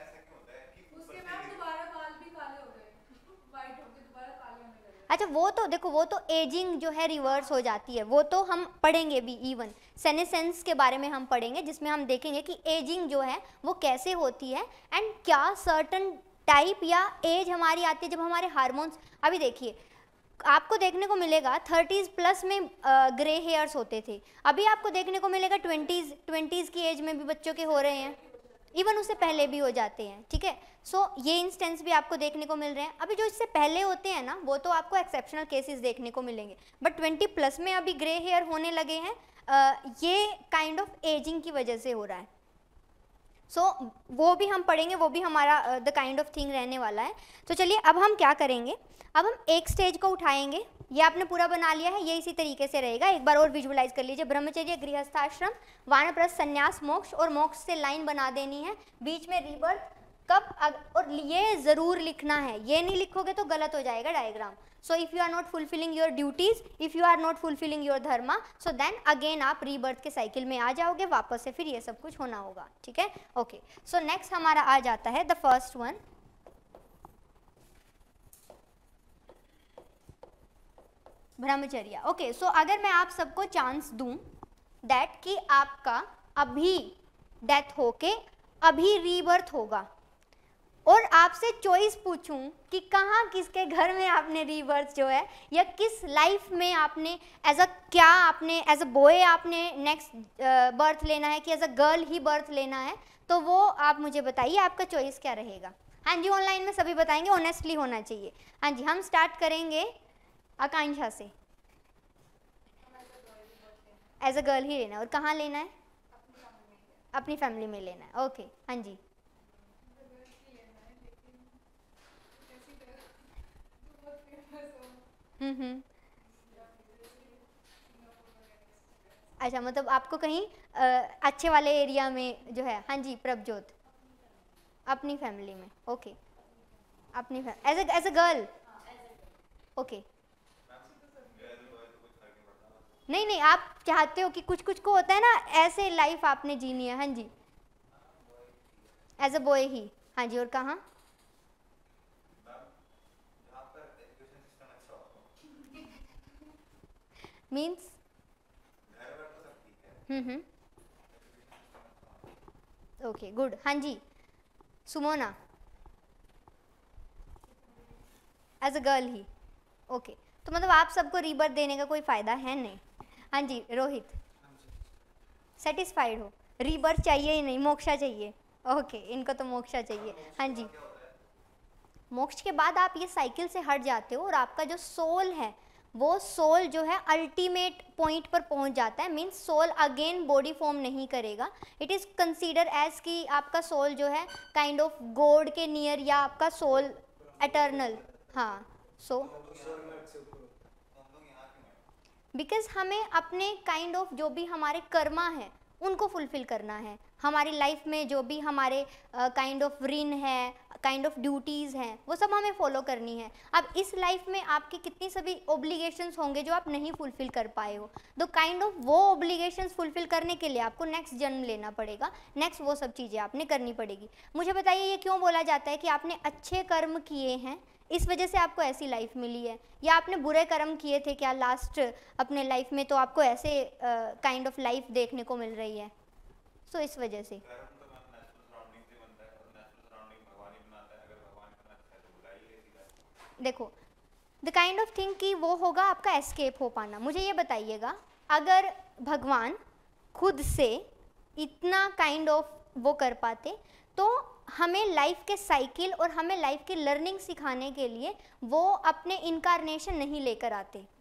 अच्छा, वो तो देखो, वो तो एजिंग जो है रिवर्स हो जाती है, वो तो हम पढ़ेंगे भी। इवन सेनेसेंस के बारे में हम पढ़ेंगे, जिसमें हम देखेंगे कि एजिंग जो है वो कैसे होती है एंड क्या सर्टन टाइप या एज हमारी आती है जब हमारे हार्मोन्स। अभी देखिए, आपको देखने को मिलेगा थर्टीज़ प्लस में ग्रे हेयर्स होते थे, अभी आपको देखने को मिलेगा ट्वेंटीज़ ट्वेंटीज़ की एज में भी बच्चों के हो रहे हैं, इवन उससे पहले भी हो जाते हैं। ठीक है, सो so, ये इंस्टेंस भी आपको देखने को मिल रहे हैं। अभी जो इससे पहले होते हैं ना, वो तो आपको एक्सेप्शनल केसेस देखने को मिलेंगे, बट ट्वेंटी प्लस में अभी ग्रे हेयर होने लगे हैं, uh, ये काइंड ऑफ एजिंग की वजह से हो रहा है। सो so, वो भी हम पढ़ेंगे, वो भी हमारा द काइंड ऑफ थिंग रहने वाला है। तो चलिए अब हम क्या करेंगे, अब हम एक स्टेज को उठाएंगे। ये आपने पूरा बना लिया है, ये इसी तरीके से रहेगा। एक बार और विजुअलाइज कर लीजिए, ब्रह्मचर्य, गृहस्थाश्रम, वानप्रस्थ, संन्यास, मोक्ष, और मोक्ष से लाइन बना देनी है, बीच में रीबर्थ कब, और ये ज़रूर लिखना है, ये नहीं लिखोगे तो गलत हो जाएगा diagram. So if you are not fulfilling your duties, if you are not fulfilling your dharma, so then again आप रीबर्थ के साइकिल में आ जाओगे, वापस से फिर ये सब कुछ होना होगा। ठीक है, ओके। सो नेक्स्ट हमारा आ जाता है the first one, brahmacharya. Okay, so अगर मैं आप सबको चांस दूं दैट कि आपका अभी डेथ होके अभी रीबर्थ होगा, और आपसे चॉइस पूछूं कि कहाँ किसके घर में आपने रीबर्थ जो है, या किस लाइफ में आपने एज अ, क्या आपने एज अ बॉय आपने नेक्स्ट बर्थ लेना है कि एज अ गर्ल ही बर्थ लेना है, तो वो आप मुझे बताइए, आपका चॉइस क्या रहेगा। हाँ जी, ऑनलाइन में सभी बताएंगे, ऑनेस्टली होना चाहिए। हाँ जी, हम स्टार्ट करेंगे आकांक्षा से। एज अ गर्ल ही लेना है, और कहाँ लेना है? अपनी फैमिली में लेना है। ओके, हाँ जी। हम्म हम्म अच्छा, मतलब आपको कहीं आ, अच्छे वाले एरिया में जो है। हाँ जी, प्रभजोत, अपनी फैमिली में। ओके, अपनी as as a girl. Okay, नहीं नहीं, आप चाहते हो कि कुछ कुछ को होता है ना, ऐसे लाइफ आपने जीनी है। हाँ जी, एज अ बॉय ही। हाँ जी, और कहाँ? Means hmm hmm okay, good. हाँ जी, सुमोना, एज अ गर्ल ही। ओके, तो मतलब आप सबको रीबर्थ देने का कोई फ़ायदा है नहीं। हाँ जी, रोहित, सेटिस्फाइड हो, रीबर्थ चाहिए ही नहीं, मोक्षा चाहिए। ओके, इनको तो मोक्षा चाहिए। हाँ जी, मोक्ष के बाद आप ये साइकिल से हट जाते हो, और आपका जो सोल है, वो सोल जो है अल्टीमेट पॉइंट पर पहुंच जाता है। Means soul again body form नहीं करेगा। इट इज़ कंसीडर एज कि आपका सोल जो है काइंड ऑफ गॉड के नियर, या आपका सोल एटर्नल। हाँ, सो बिकॉज हमें अपने काइंड ऑफ जो भी हमारे कर्मा है उनको फुलफिल करना है। हमारी लाइफ में जो भी हमारे काइंड ऑफ ऋण है, काइंड ऑफ ड्यूटीज़ हैं, वो सब हमें फॉलो करनी है। अब इस लाइफ में आपकी कितनी सभी ओब्लिगेशंस होंगे जो आप नहीं फुलफिल कर पाए हो, तो काइंड ऑफ वो ओब्लिगेशंस फुलफिल करने के लिए आपको नेक्स्ट जन्म लेना पड़ेगा, नेक्स्ट वो सब चीज़ें आपने करनी पड़ेगी। मुझे बताइए, ये क्यों बोला जाता है कि आपने अच्छे कर्म किए हैं, इस वजह से आपको ऐसी लाइफ मिली है, या आपने बुरे कर्म किए थे क्या लास्ट अपने लाइफ में, तो आपको ऐसे काइंड ऑफ लाइफ देखने को मिल रही है। सो so, इस वजह से देखो, द काइंड ऑफ थिंग कि वो होगा आपका एस्केप हो पाना। मुझे ये बताइएगा, अगर भगवान खुद से इतना काइंड ऑफ वो कर पाते, तो हमें लाइफ के साइकिल और हमें लाइफ की लर्निंग सिखाने के लिए वो अपने इनकारनेशन नहीं लेकर आते।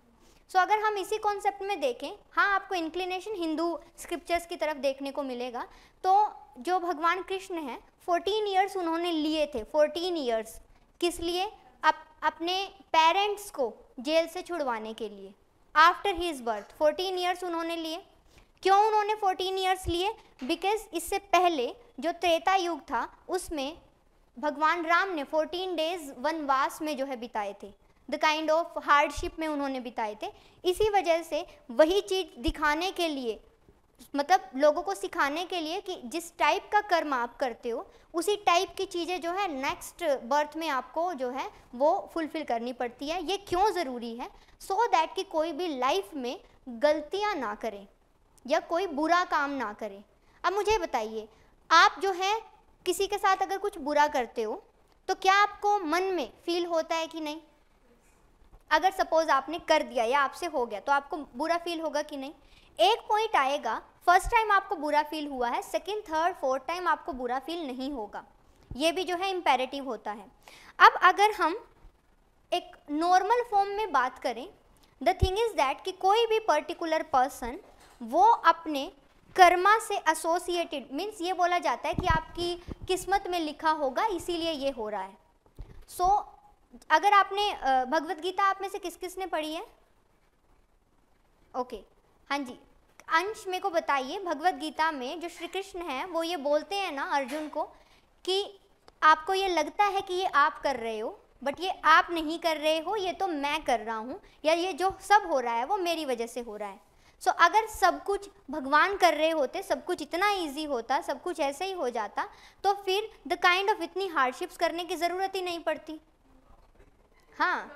सो so, अगर हम इसी कॉन्सेप्ट में देखें, हाँ आपको इंक्लिनेशन हिंदू स्क्रिप्चर्स की तरफ देखने को मिलेगा, तो जो भगवान कृष्ण हैं फोर्टीन ईयर्स उन्होंने लिए थे, फोर्टीन ईयर्स किस लिए? अप, अपने पेरेंट्स को जेल से छुड़वाने के लिए। After his birth fourteen years उन्होंने लिए। क्यों उन्होंने फोर्टीन ईयर्स लिए? बिकॉज इससे पहले जो त्रेता युग था उसमें भगवान राम ने फोर्टीन डेज वनवास में जो है बिताए थे, द काइंड ऑफ हार्डशिप में उन्होंने बिताए थे। इसी वजह से वही चीज़ दिखाने के लिए, मतलब लोगों को सिखाने के लिए कि जिस टाइप का कर्म आप करते हो उसी टाइप की चीज़ें जो है नेक्स्ट बर्थ में आपको जो है वो फुलफिल करनी पड़ती है। ये क्यों ज़रूरी है? सो so दैट कि कोई भी लाइफ में गलतियाँ ना करे या कोई बुरा काम ना करे। अब मुझे बताइए, आप जो है किसी के साथ अगर कुछ बुरा करते हो तो क्या आपको मन में फील होता है कि नहीं? अगर सपोज आपने कर दिया या आपसे हो गया तो आपको बुरा फील होगा कि नहीं? एक पॉइंट आएगा, फर्स्ट टाइम आपको बुरा फील हुआ है, सेकंड थर्ड फोर्थ टाइम आपको बुरा फील नहीं होगा। ये भी जो है इम्पेरेटिव होता है। अब अगर हम एक नॉर्मल फॉर्म में बात करें, द थिंग इज़ दैट कि कोई भी पर्टिकुलर पर्सन वो अपने कर्मा से एसोसिएटेड, मीन्स ये बोला जाता है कि आपकी किस्मत में लिखा होगा इसीलिए ये हो रहा है। सो so, अगर आपने भगवत गीता आप में से किस किस ने पढ़ी है? Okay okay. हाँ जी, अंश मेरे को बताइए, भगवत गीता में जो श्री कृष्ण हैं वो ये बोलते हैं ना अर्जुन को कि आपको ये लगता है कि ये आप कर रहे हो, बट ये आप नहीं कर रहे हो, ये तो मैं कर रहा हूँ, या ये जो सब हो रहा है वो मेरी वजह से हो रहा है। सो so, अगर सब कुछ भगवान कर रहे होते, सब कुछ इतना इजी होता, सब कुछ ऐसे ही हो जाता, तो फिर द काइंड ऑफ इतनी हार्डशिप्स करने की ज़रूरत ही नहीं पड़ती। हाँ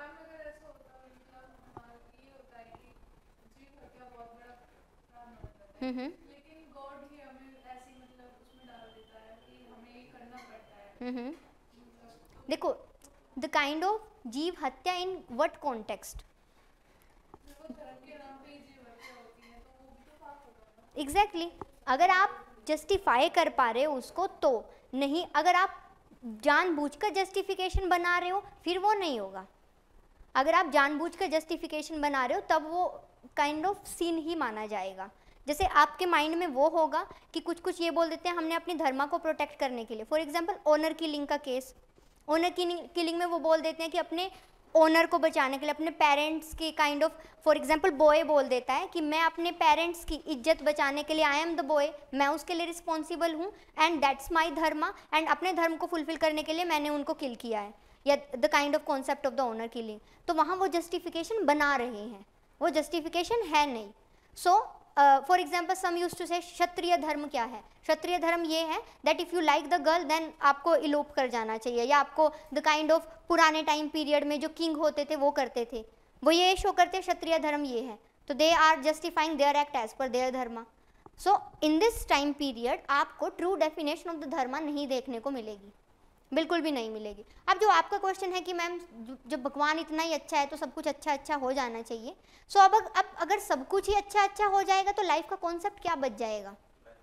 हम्म हम्म हम्म देखो, द काइंड ऑफ जीव हत्या in what context? Exactly exactly. अगर आप जस्टिफाई कर पा रहे हो उसको तो नहीं, अगर आप जानबूझकर जस्टिफिकेशन बना रहे हो फिर वो नहीं होगा। अगर आप जानबूझकर जस्टिफिकेशन बना रहे हो तब वो काइंड ऑफ सीन ही माना जाएगा। जैसे आपके माइंड में वो होगा कि कुछ कुछ ये बोल देते हैं हमने अपनी धर्म को प्रोटेक्ट करने के लिए, फॉर एग्जांपल ऑनर किलिंग का केस, ऑनर किलिंग में वो बोल देते हैं कि अपने ऑनर को बचाने के लिए, अपने पेरेंट्स की kind of, for example boy बोल देता है कि मैं अपने पेरेंट्स की इज्जत बचाने के लिए, आई एम द बॉय, मैं उसके लिए रिस्पॉन्सिबल हूँ एंड दैट्स माई धर्मा, एंड अपने धर्म को फुलफिल करने के लिए मैंने उनको किल किया है, या the kind of concept of the honour killing. तो वहाँ वो जस्टिफिकेशन बना रहे हैं, वो जस्टिफिकेशन है नहीं। So for example some use to say क्षत्रिय धर्म क्या है? क्षत्रिय धर्म ये है that if you like the girl then आपको इलोप कर जाना चाहिए, या आपको द काइंड ऑफ पुराने टाइम पीरियड में जो किंग होते थे वो करते थे, वो ये शो करते क्षत्रिय धर्म ये है, तो they are justifying their act as per their dharma. So in this time period आपको true definition of the dharma नहीं देखने को मिलेगी, बिल्कुल भी नहीं मिलेगी। अब जो आपका क्वेश्चन है कि मैम जब भगवान इतना ही अच्छा है तो सब कुछ अच्छा अच्छा हो जाना चाहिए, सो so, अब अब अगर सब कुछ ही अच्छा अच्छा हो जाएगा तो लाइफ का कॉन्सेप्ट क्या बच जाएगा?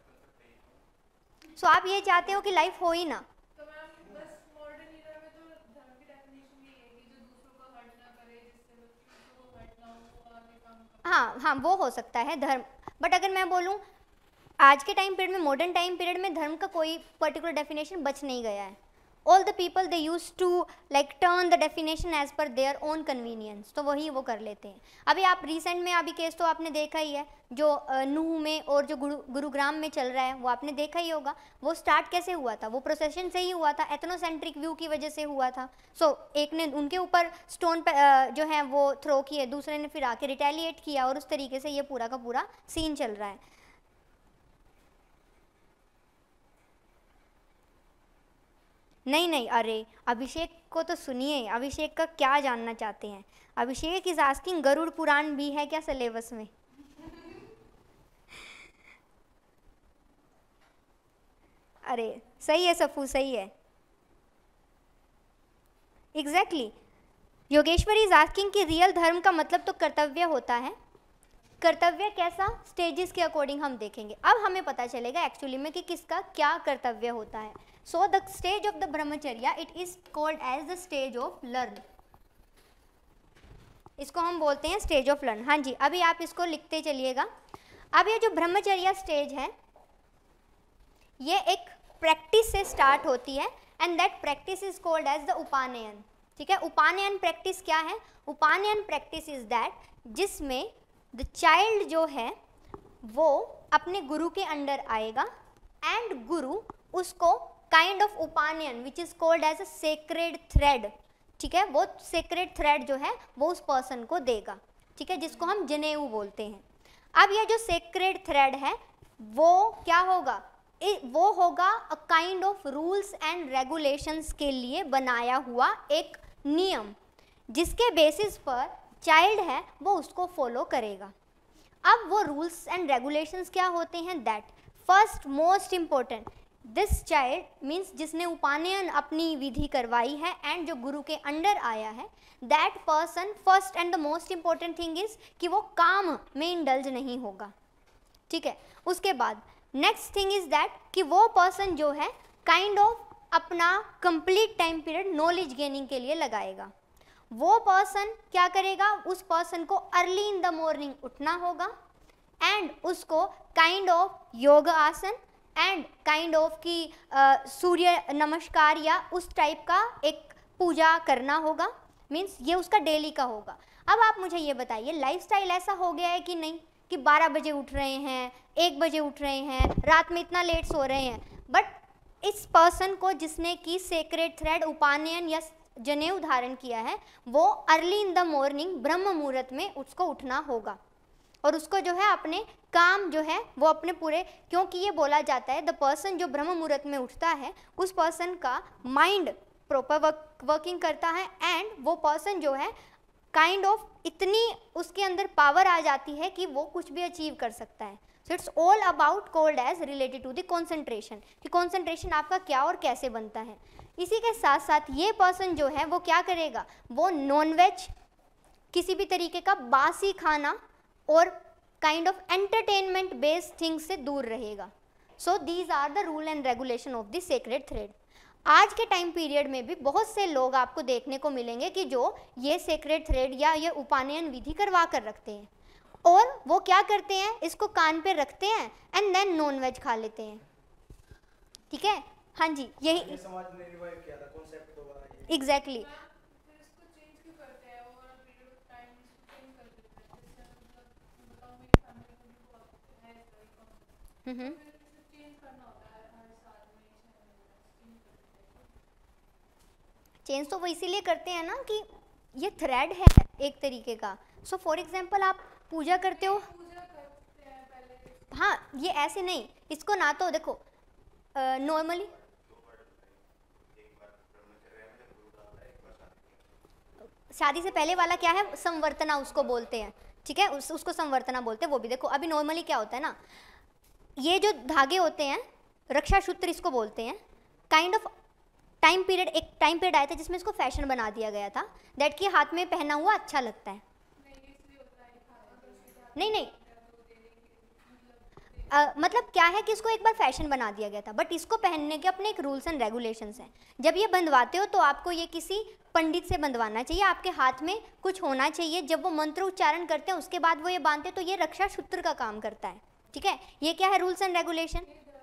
सो so, आप ये चाहते हो कि लाइफ हो ही ना। तो मैम बस मॉडर्न ईरा में तो धर्म की डेफिनेशन ये है कि जो दूसरों को हर्ट ना करे, जिससे दूसरों को हर्ट ना हो, आगे काम करे। हाँ हाँ वो हो सकता है धर्म, बट अगर मैं बोलूँ आज के टाइम पीरियड में, मॉडर्न टाइम पीरियड में धर्म का कोई पर्टिकुलर डेफिनेशन बच नहीं गया है। All the people they used to like turn the definition as per their own convenience, तो वही वो कर लेते हैं। अभी आप रिसेंट में अभी केस तो आपने देखा ही है जो नूह में और जो गुरु गुरुग्राम में चल रहा है वो आपने देखा ही होगा। वो स्टार्ट कैसे हुआ था? वो प्रोसेशन से ही हुआ था, एथनोसेंट्रिक व्यू की वजह से हुआ था। सो so, एक ने उनके ऊपर स्टोन पे जो है वो थ्रो किए, दूसरे ने फिर आके रिटेलिएट किया, और उस तरीके से ये पूरा का पूरा सीन चल रहा है। नहीं नहीं, अरे अभिषेक को तो सुनिए, अभिषेक का क्या जानना चाहते हैं? अभिषेक इज आस्किंग गरुड़ पुराण भी है क्या सिलेबस में? अरे सही है सफू, सही है, exactly exactly. Yogeshwari is asking कि रियल धर्म का मतलब तो कर्तव्य होता है। कर्तव्य कैसा? स्टेजेस के अकॉर्डिंग हम देखेंगे। अब हमें पता चलेगा एक्चुअली में कि किसका क्या कर्तव्य होता है। So the stage of the brahmacharya it is called as the stage of learn. इसको हम बोलते हैं स्टेज ऑफ लर्न। हाँ जी, अभी आप इसको लिखते चलिएगा। अब ये जो ब्रह्मचर्य स्टेज है ये एक प्रैक्टिस से स्टार्ट होती है and that practice is called as the upanayan. ठीक है, उपानयन प्रैक्टिस क्या है? उपानयन प्रैक्टिस इज दैट जिसमें द चाइल्ड जो है वो अपने गुरु के अंडर आएगा एंड गुरु उसको kind of upanayan which is called as a sacred thread, ठीक है, वो सेक्रेड थ्रेड जो है वो उस पर्सन को देगा, ठीक है, जिसको हम जनेऊ बोलते हैं। अब ये जो सेक्रेड थ्रेड है वो क्या होगा? वो होगा a kind of rules and regulations के लिए बनाया हुआ एक नियम, जिसके बेसिस पर चाइल्ड है वो उसको फॉलो करेगा। अब वो रूल्स एंड रेगुलेशंस क्या होते हैं? That first most important, this child means जिसने उपानयन अपनी विधि करवाई है एंड जो गुरु के अंडर आया है, that person first and the most important thing is कि वो काम में इंडल्ज नहीं होगा, ठीक है। उसके बाद नेक्स्ट थिंग इज दैट कि वो पर्सन जो है काइंड ऑफ अपना complete time period knowledge gaining के लिए लगाएगा। वो पर्सन क्या करेगा? उस पर्सन को अर्ली इन द मॉर्निंग उठना होगा एंड उसको काइंड ऑफ योग आसन एंड काइंड ऑफ की सूर्य नमस्कार या उस टाइप का एक पूजा करना होगा, मीन्स ये उसका डेली का होगा। अब आप मुझे ये बताइए, लाइफस्टाइल ऐसा हो गया है कि नहीं कि बारह बजे उठ रहे हैं, एक बजे उठ रहे हैं, रात में इतना लेट सो रहे हैं, बट इस पर्सन को जिसने की सेक्रेड थ्रेड उपानयन या जनेऊ धारण किया है वो अर्ली इन द मॉर्निंग ब्रह्म मुहूर्त में उसको उठना होगा और उसको जो है अपने काम जो है वो अपने पूरे, क्योंकि ये बोला जाता है द पर्सन जो ब्रह्म मुहूर्त में उठता है उस पर्सन का माइंड प्रॉपर वर्क वर्किंग करता है एंड वो पर्सन जो है काइंड kind ऑफ of इतनी उसके अंदर पावर आ जाती है कि वो कुछ भी अचीव कर सकता है। So it's all about called as related to the concentration, कि कॉन्सेंट्रेशन आपका क्या और कैसे बनता है। इसी के साथ साथ ये पर्सन जो है वो क्या करेगा? वो नॉनवेज, किसी भी तरीके का बासी खाना और kind of entertainment based things से दूर रहेगा। So these are the rule and regulation of the sacred thread. आज के टाइम पीरियड में भी बहुत से लोग आपको देखने को मिलेंगे कि जो ये सेक्रेड थ्रेड या ये उपानयन विधि करवा कर रखते हैं और वो क्या करते हैं, इसको कान पे रखते हैं एंड देन नॉन वेज खा लेते हैं, ठीक है। हाँ जी, यही समाज ने रिवाइव किया था कॉन्सेप्ट दोबारा ये। एग्जैक्टली हम्म चेंज तो वो इसीलिए करते हैं ना कि ये थ्रेड है एक तरीके का। सो फॉर एग्जांपल आप पूजा करते हो, हाँ ये ऐसे नहीं, इसको ना तो देखो नॉर्मली शादी से पहले वाला क्या है, संवर्तना उसको बोलते हैं, ठीक है, उस, उसको संवर्तना बोलते हैं। वो भी देखो अभी नॉर्मली क्या होता है ना, ये जो धागे होते हैं रक्षा सूत्र इसको बोलते हैं, काइंड ऑफ टाइम पीरियड, एक टाइम पीरियड आया था जिसमें इसको फैशन बना दिया गया था दैट कि हाथ में पहना हुआ अच्छा लगता है। नहीं नहीं आ, मतलब क्या है कि इसको एक बार फैशन बना दिया गया था, बट इसको पहनने के अपने एक रूल्स एंड रेगुलेशंस हैं। जब ये बंधवाते हो तो आपको ये किसी पंडित से बंधवाना चाहिए, आपके हाथ में कुछ होना चाहिए, जब वो मंत्र उच्चारण करते हैं उसके बाद वो ये बांधते हैं, तो ये रक्षा सूत्र का काम करता है, ठीक है। ये क्या है, rules and regulation,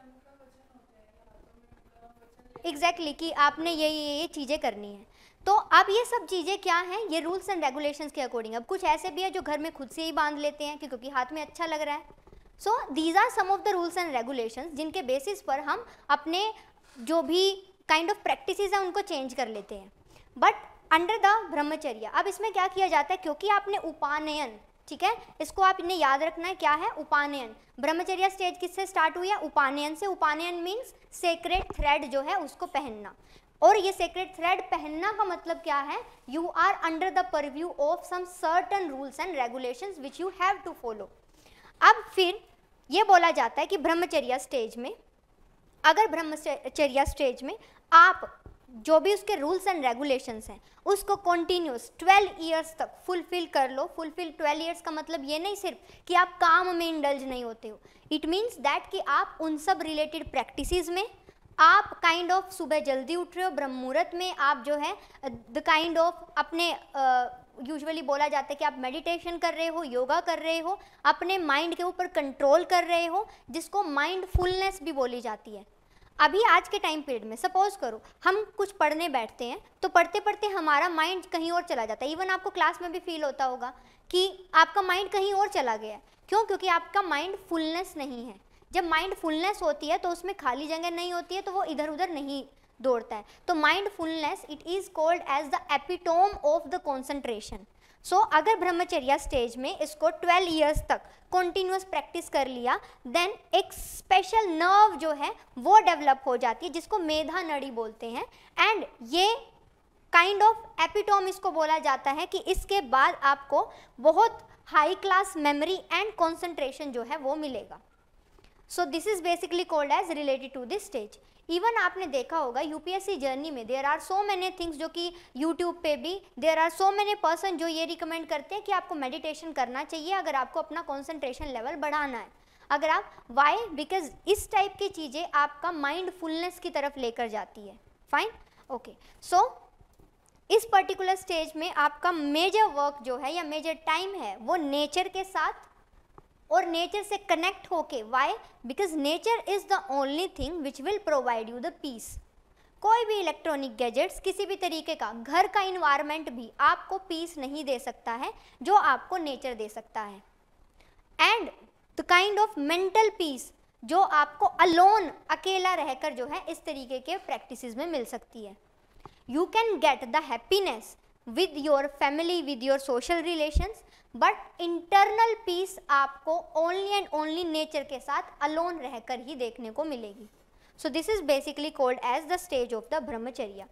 exactly exactly, कि आपने ये ये ये चीज़ें करनी है। तो अब ये सब चीज़ें क्या हैं, ये रूल्स एंड रेगुलेशंस के अकॉर्डिंग। अब कुछ ऐसे भी है जो घर में खुद से ही बांध लेते हैं क्योंकि हाथ में अच्छा लग रहा है। So these are some of the rules and regulations जिनके बेसिस पर हम अपने जो भी काइंड ऑफ प्रैक्टिसेस हैं उनको चेंज कर लेते हैं। बट अंडर द ब्रह्मचर्य अब इसमें क्या किया जाता है, क्योंकि आपने उपानयन, ठीक है, इसको आप इन्हें याद रखना है, क्या है उपानयन। ब्रह्मचर्य स्टेज किससे स्टार्ट हुई है, उपानयन से। उपानयन मीन्स सेक्रेड थ्रेड जो है उसको पहनना, और ये सेक्रेड थ्रेड पहनना का मतलब क्या है, you are under the purview of some certain rules and regulations which you have to follow. अब फिर ये बोला जाता है कि ब्रह्मचर्य स्टेज में, अगर ब्रह्मचर्य स्टेज में आप जो भी उसके रूल्स एंड रेगुलेशंस हैं उसको कॉन्टीन्यूस ट्वेल्व ईयर्स तक फुलफिल कर लो। फुलफिल ट्वेल्व ईयर्स का मतलब ये नहीं सिर्फ कि आप काम में इंडल्ज नहीं होते हो, इट मीन्स दैट कि आप उन सब रिलेटेड प्रैक्टिसेस में, आप काइंड ऑफ सुबह जल्दी उठ रहे हो, ब्रह्म मुहूर्त में आप जो है द काइंड ऑफ अपने यूजुअली uh, बोला जाता है कि आप मेडिटेशन कर रहे हो, योगा कर रहे हो, अपने माइंड के ऊपर कंट्रोल कर रहे हो, जिसको माइंडफुलनेस भी बोली जाती है। अभी आज के टाइम पीरियड में सपोज करो हम कुछ पढ़ने बैठते हैं तो पढ़ते पढ़ते हमारा माइंड कहीं और चला जाता है। इवन आपको क्लास में भी फील होता होगा कि आपका माइंड कहीं और चला गया है। क्यों? क्योंकि आपका माइंड फुलनेस नहीं है। जब माइंड फुलनेस होती है तो उसमें खाली जगह नहीं होती है, तो वो इधर उधर नहीं दौड़ता है। तो mindfulness it is called as the epitome of the concentration. So अगर ब्रह्मचर्या स्टेज में इसको ट्वेल्व ईयर्स तक कॉन्टिन्यूस प्रैक्टिस कर लिया, देन एक स्पेशल नर्व जो है वो डेवलप हो जाती है, जिसको मेधा नड़ी बोलते हैं। एंड ये काइंड ऑफ एपिटोम इसको बोला जाता है कि इसके बाद आपको बहुत high class memory and concentration जो है वो मिलेगा। So this is basically called as related to this stage. Even आपने देखा होगा यूपीएससी जर्नी में there are so many things, जो कि यूट्यूब पे भी there are so many person जो ये रिकमेंड करते हैं कि आपको मेडिटेशन करना चाहिए अगर आपको अपना कंसंट्रेशन लेवल बढ़ाना है। अगर आप वाई बिकॉज इस टाइप की चीज़ें आपका माइंडफुलनेस की तरफ लेकर जाती है। Fine, okay. सो इस पर्टिकुलर स्टेज में आपका मेजर वर्क जो है या मेजर टाइम है वो नेचर के साथ और नेचर से कनेक्ट होके। Why? Because nature is the only thing which will provide you the peace. कोई भी इलेक्ट्रॉनिक गैजेट्स, किसी भी तरीके का घर का इन्वायरमेंट भी आपको पीस नहीं दे सकता है जो आपको नेचर दे सकता है। And the kind of mental peace जो आपको अलोन, अकेला रहकर जो है इस तरीके के प्रैक्टिसेस में मिल सकती है। You can get the happiness with your family, with your social relations, but internal peace आपको ओनली एंड ओनली नेचर के साथ अलोन रहकर ही देखने को मिलेगी। So this is basically called as the stage of the brahmacharya.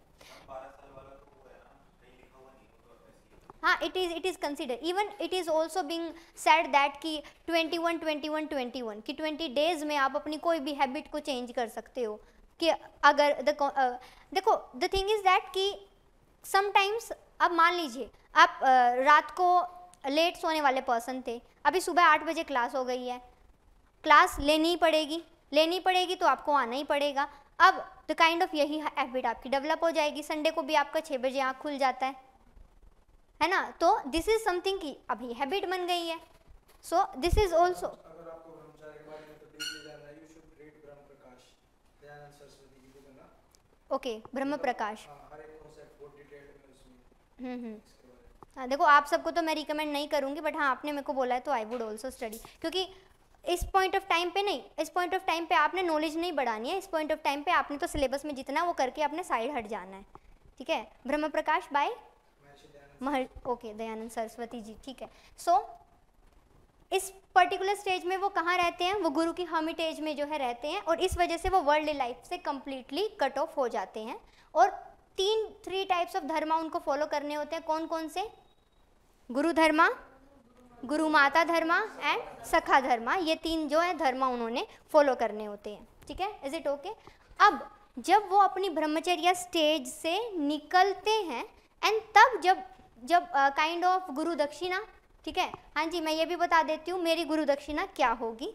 हाँ, it is it is consider, even it is also being said that कि twenty one twenty one twenty one कि ट्वेंटी डेज में आप अपनी कोई भी हैबिट को चेंज कर सकते हो। कि अगर द uh, देखो द थिंग इज दैट कि समटाइम्स अब मान लीजिए आप uh, रात को लेट सोने वाले पर्सन थे, अभी सुबह आठ बजे क्लास हो गई है, क्लास लेनी ही पड़ेगी, लेनी पड़ेगी तो आपको आना ही पड़ेगा। अब द काइंड ऑफ यही हैबिट आपकी डेवलप हो जाएगी। संडे को भी आपका छः बजे आँख खुल जाता है, है ना? तो दिस इज समथिंग की अभी हैबिट बन गई है। सो दिस इज ऑल्सो अगर आपको ब्रह्मचार्य के बारे में तो डीपली जानना है, यू शुड रीड ब्रह्म प्रकाश, दयानंद सरस्वती की बुक है ना। ओके, ब्रह्म प्रकाश। हाँ, हर एक कॉन्सेप्ट बहुत डिटेल में उसमें हम्म हम्म इसके बारे में। हाँ, देखो आप सबको तो मैं रिकमेंड नहीं करूँगी, बट हाँ आपने मेरे को बोला है तो आई वुड ऑल्सो स्टडी। क्योंकि इस पॉइंट ऑफ टाइम पे नहीं, इस पॉइंट ऑफ टाइम पे आपने नॉलेज नहीं बढ़ानी है। इस पॉइंट ऑफ टाइम पे आपने तो सिलेबस में जितना वो करके अपने साइड हट जाना है। ठीक है, ब्रह्म प्रकाश बाय महर्षि दयानंद महर ओके दयानंद सरस्वती जी। ठीक है। सो so, इस पर्टिकुलर स्टेज में वो कहाँ रहते हैं? वो गुरु की हर्मिटेज में जो है रहते हैं, और इस वजह से वो वर्ल्ड लाइफ से कम्प्लीटली कट ऑफ हो जाते हैं। और तीन थ्री टाइप्स ऑफ धर्मा उनको फॉलो करने होते हैं। कौन कौन से? गुरु धर्मा, गुरु माता धर्मा एंड सखा धर्मा। ये तीन जो है धर्मा उन्होंने फॉलो करने होते हैं। ठीक है, इज इट ओके? अब जब वो अपनी ब्रह्मचर्या स्टेज से निकलते हैं एंड तब जब जब काइंड ऑफ गुरु दक्षिणा, ठीक है, हाँ जी मैं ये भी बता देती हूँ मेरी गुरु दक्षिणा क्या होगी।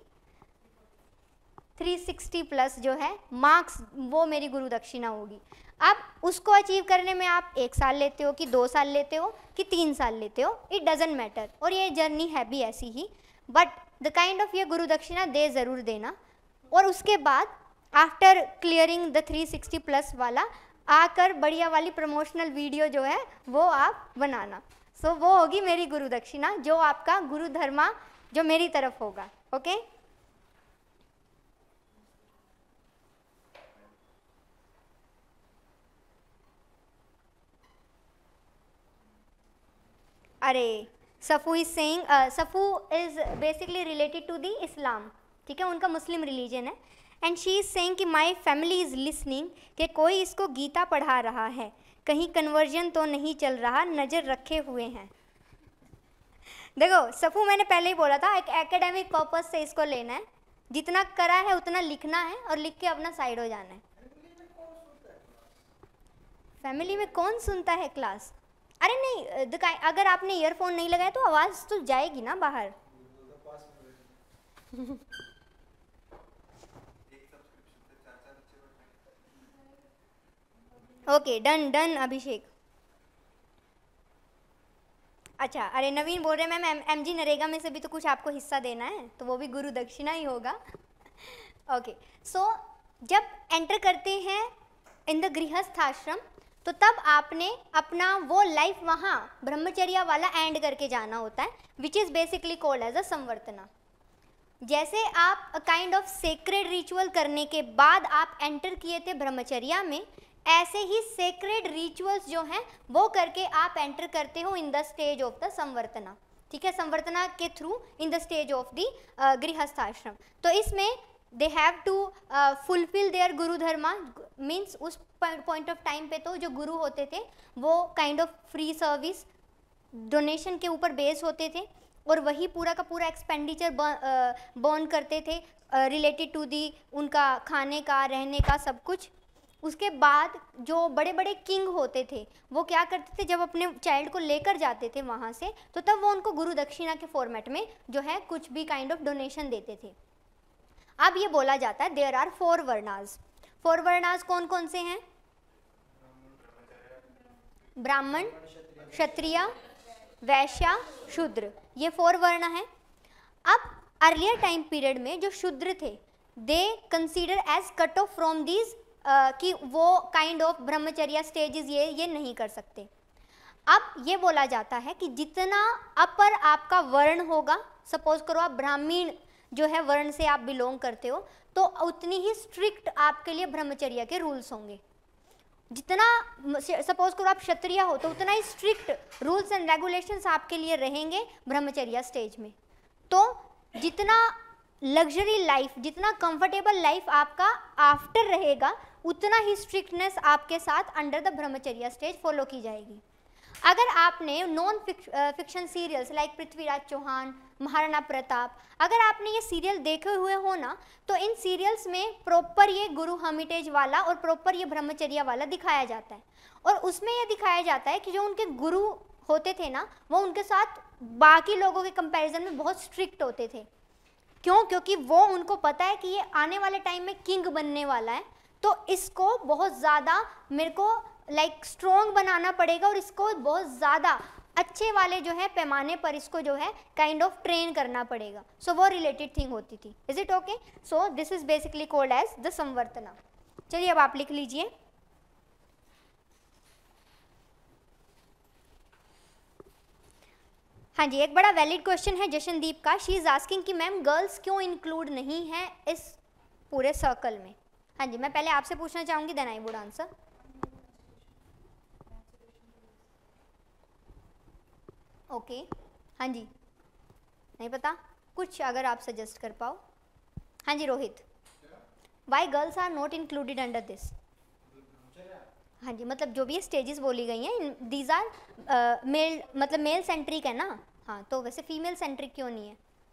थ्री सिक्सटी प्लस जो है मार्क्स वो मेरी गुरु दक्षिणा होगी। अब उसको अचीव करने में आप एक साल लेते हो कि दो साल लेते हो कि तीन साल लेते हो, इट डजेंट मैटर। और ये जर्नी है भी ऐसी ही, बट द काइंड ऑफ ये गुरु दक्षिणा दे ज़रूर देना। और उसके बाद after clearing the three sixty plus वाला आकर बढ़िया वाली प्रमोशनल वीडियो जो है वो आप बनाना। सो so, वो होगी मेरी गुरु दक्षिणा, जो आपका गुरु धर्मा जो मेरी तरफ होगा। Okay okay? अरे Safu is saying, Safu is basically related to the Islam. ठीक है, उनका मुस्लिम रिलीजन है। एंड शी इज़ सेइंग कि माई फैमिली इज़ लिसनिंग कि कोई इसको गीता पढ़ा रहा है, कहीं कन्वर्जन तो नहीं चल रहा, नज़र रखे हुए हैं। देखो सफ़ू, मैंने पहले ही बोला था एक एकेडमिक पर्पस से इसको लेना है, जितना करा है उतना लिखना है और लिख के अपना साइड हो जाना है। फैमिली में कौन सुनता है क्लास? अरे नहीं, अगर आपने ईयरफोन नहीं लगाया तो आवाज़ तो जाएगी ना बाहर। Okay done done Abhishek. अच्छा, अरे नवीन बोल रहे हैं मैम एम जी नरेगा में से भी तो कुछ आपको हिस्सा देना है, तो वो भी गुरु दक्षिणा ही होगा। ओके, सो जब एंटर करते हैं इन द गृहस्थ आश्रम, तो तब आपने अपना वो लाइफ वहाँ ब्रह्मचर्या वाला एंड करके जाना होता है, which is basically called as a samvartana. जैसे आप a kind of sacred ritual करने के बाद आप एंटर किए थे ब्रह्मचर्या में, ऐसे ही सेक्रेड रिचुअल्स जो हैं वो करके आप एंटर करते हो in the stage of the samvartana. ठीक है, संवर्तना के through in the stage of the grihastha ashram. तो इसमें they have to fulfil their guru dharma, means उस पॉइंट ऑफ टाइम पे तो जो गुरु होते थे वो kind of free service donation के ऊपर बेस होते थे, और वही पूरा का पूरा एक्सपेंडिचर बर्न करते थे रिलेटेड टू दी उनका खाने का, रहने का, सब कुछ। उसके बाद जो बड़े बड़े किंग होते थे वो क्या करते थे, जब अपने चाइल्ड को लेकर जाते थे वहाँ से, तो तब वो उनको गुरु दक्षिणा के फॉर्मेट में जो है कुछ भी काइंड ऑफ डोनेशन देते थे। अब ये बोला जाता है there are four varnas. Four varnas कौन कौन से हैं? ब्राह्मण, क्षत्रिय, वैश्य, शूद्र, ये फोर वर्ण हैं। अब अर्लियर टाइम पीरियड में जो शूद्र थे they consider as cut off from these, कि वो काइंड ऑफ ब्रह्मचर्या स्टेजेस ये ये नहीं कर सकते। अब ये बोला जाता है कि जितना अपर आपका वर्ण होगा, सपोज करो आप ब्राह्मण जो है वर्ण से आप बिलोंग करते हो, तो उतनी ही स्ट्रिक्ट आपके लिए ब्रह्मचर्या के रूल्स होंगे। जितना सपोज करो आप क्षत्रिय हो तो उतना ही स्ट्रिक्ट रूल्स एंड रेगुलेशंस आपके लिए रहेंगे ब्रह्मचर्या स्टेज में। तो जितना लग्जरी लाइफ, जितना कंफर्टेबल लाइफ आपका आफ्टर रहेगा, उतना ही स्ट्रिक्टनेस आपके साथ under the brahmacharya stage follow की जाएगी। अगर आपने non fiction serials like Prithviraj Chauhan, Maharana Pratap, अगर आपने ये सीरियल देखे हुए हो ना, तो इन सीरियल्स में प्रॉपर ये गुरु हर्मिटेज वाला और प्रॉपर ये ब्रह्मचर्या वाला दिखाया जाता है। और उसमें ये दिखाया जाता है कि जो उनके गुरु होते थे ना, वो उनके साथ बाकी लोगों के कंपैरिजन में बहुत स्ट्रिक्ट होते थे। क्यों? क्योंकि वो उनको पता है कि ये आने वाले टाइम में किंग बनने वाला है, तो इसको बहुत ज़्यादा मेरे को लाइक स्ट्रॉन्ग बनाना पड़ेगा और इसको बहुत ज़्यादा अच्छे वाले जो है पैमाने पर इसको जो है काइंड ऑफ ट्रेन करना पड़ेगा। सो so, वो रिलेटेड थिंग होती थी। Is it okay? So this is basically called as the samvartana. चलिए अब आप लिख लीजिए। हाँ जी, एक बड़ा वैलिड क्वेश्चन है जशनदीप का। शी इज आस्किंग कि मैम गर्ल्स क्यों इंक्लूड नहीं है इस पूरे सर्कल में। हाँ जी, मैं पहले आपसे पूछना चाहूँगी, then I would answer. Okay okay. हाँ जी, नहीं पता कुछ, अगर आप सजेस्ट कर पाओ। हाँ जी Rohit, why girls are not included under this? हाँ जी, मतलब जो भी ये स्टेजेस बोली गई हैं दीज आर मेल, मतलब मेल सेंट्रिक है ना। हाँ, तो वैसे फीमेल सेंट्रिक क्यों नहीं है?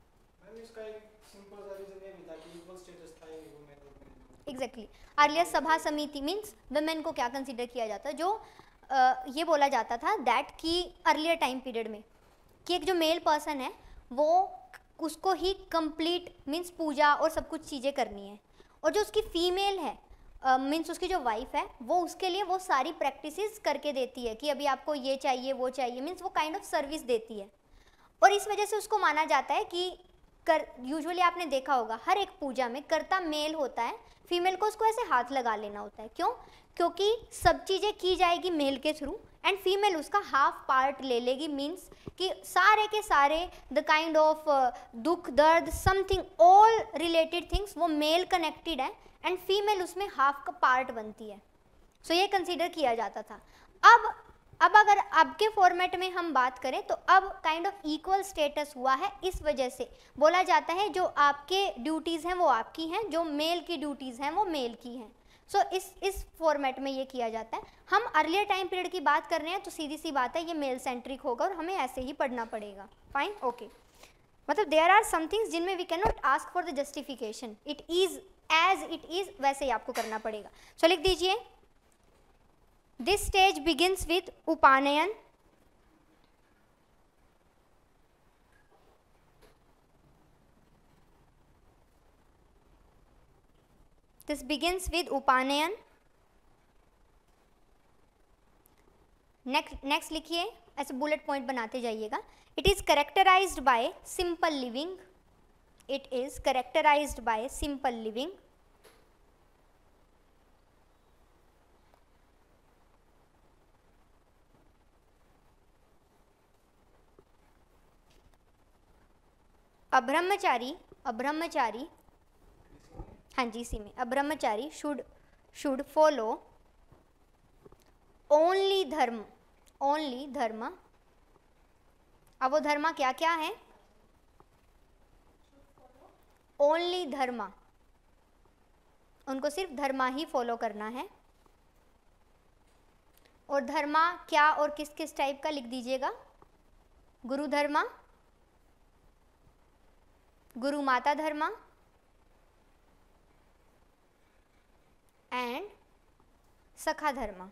एग्जैक्टली, अर्लियर सभा समिति मीन्स वुमेन को क्या कंसिडर किया जाता है, जो Uh, ये बोला जाता था दैट कि अर्लियर टाइम पीरियड में कि एक जो मेल पर्सन है वो उसको ही कंप्लीट मीन्स पूजा और सब कुछ चीज़ें करनी है, और जो उसकी फीमेल है मीन्स uh, उसकी जो वाइफ है वो उसके लिए वो सारी प्रैक्टिसेस करके देती है कि अभी आपको ये चाहिए वो चाहिए, मीन्स वो काइंड ऑफ सर्विस देती है। और इस वजह से उसको माना जाता है कि कर यूजुअली आपने देखा होगा हर एक पूजा में कर्ता मेल होता है, फीमेल को उसको ऐसे हाथ लगा लेना होता है। क्यों? क्योंकि सब चीज़ें की जाएगी मेल के थ्रू एंड फीमेल उसका हाफ पार्ट ले लेगी, मीन्स कि सारे के सारे द काइंड ऑफ दुख दर्द समथिंग ऑल रिलेटेड थिंग्स वो मेल कनेक्टेड है एंड फीमेल उसमें हाफ का पार्ट बनती है। सो so, ये कंसीडर किया जाता था। अब अब अगर अब के फॉर्मेट में हम बात करें तो अब काइंड ऑफ इक्वल स्टेटस हुआ है, इस वजह से बोला जाता है जो आपके ड्यूटीज़ हैं वो आपकी हैं, जो मेल की ड्यूटीज़ हैं वो मेल की हैं। सो so, इस इस फॉर्मेट में ये किया जाता है। हम अर्लियर टाइम पीरियड की बात कर रहे हैं तो सीधी सी बात है ये मेल सेंट्रिक होगा और हमें ऐसे ही पढ़ना पड़ेगा। Fine, okay. मतलब देयर आर सम थिंग्स जिनमें we can not ask for the justification, it is as it is, वैसे ही आपको करना पड़ेगा। सो so, लिख दीजिए this stage begins with upanayan, this begins with upanayan next next लिखिए, ऐसे बुलेट पॉइंट बनाते जाइएगा। It is characterised by simple living, it is characterised by simple living, अब्रह्मचारी अब्रह्मचारी हाँ जी इसी में, अब्रह्मचारी should should follow only dharma, only dharma. अब वो धर्म क्या क्या है? ओनली धर्म, उनको सिर्फ धर्म ही फॉलो करना है। और धर्म क्या और किस किस टाइप का लिख दीजिएगा? गुरु धर्म, गुरु माता धर्म एंड सखा धर्म।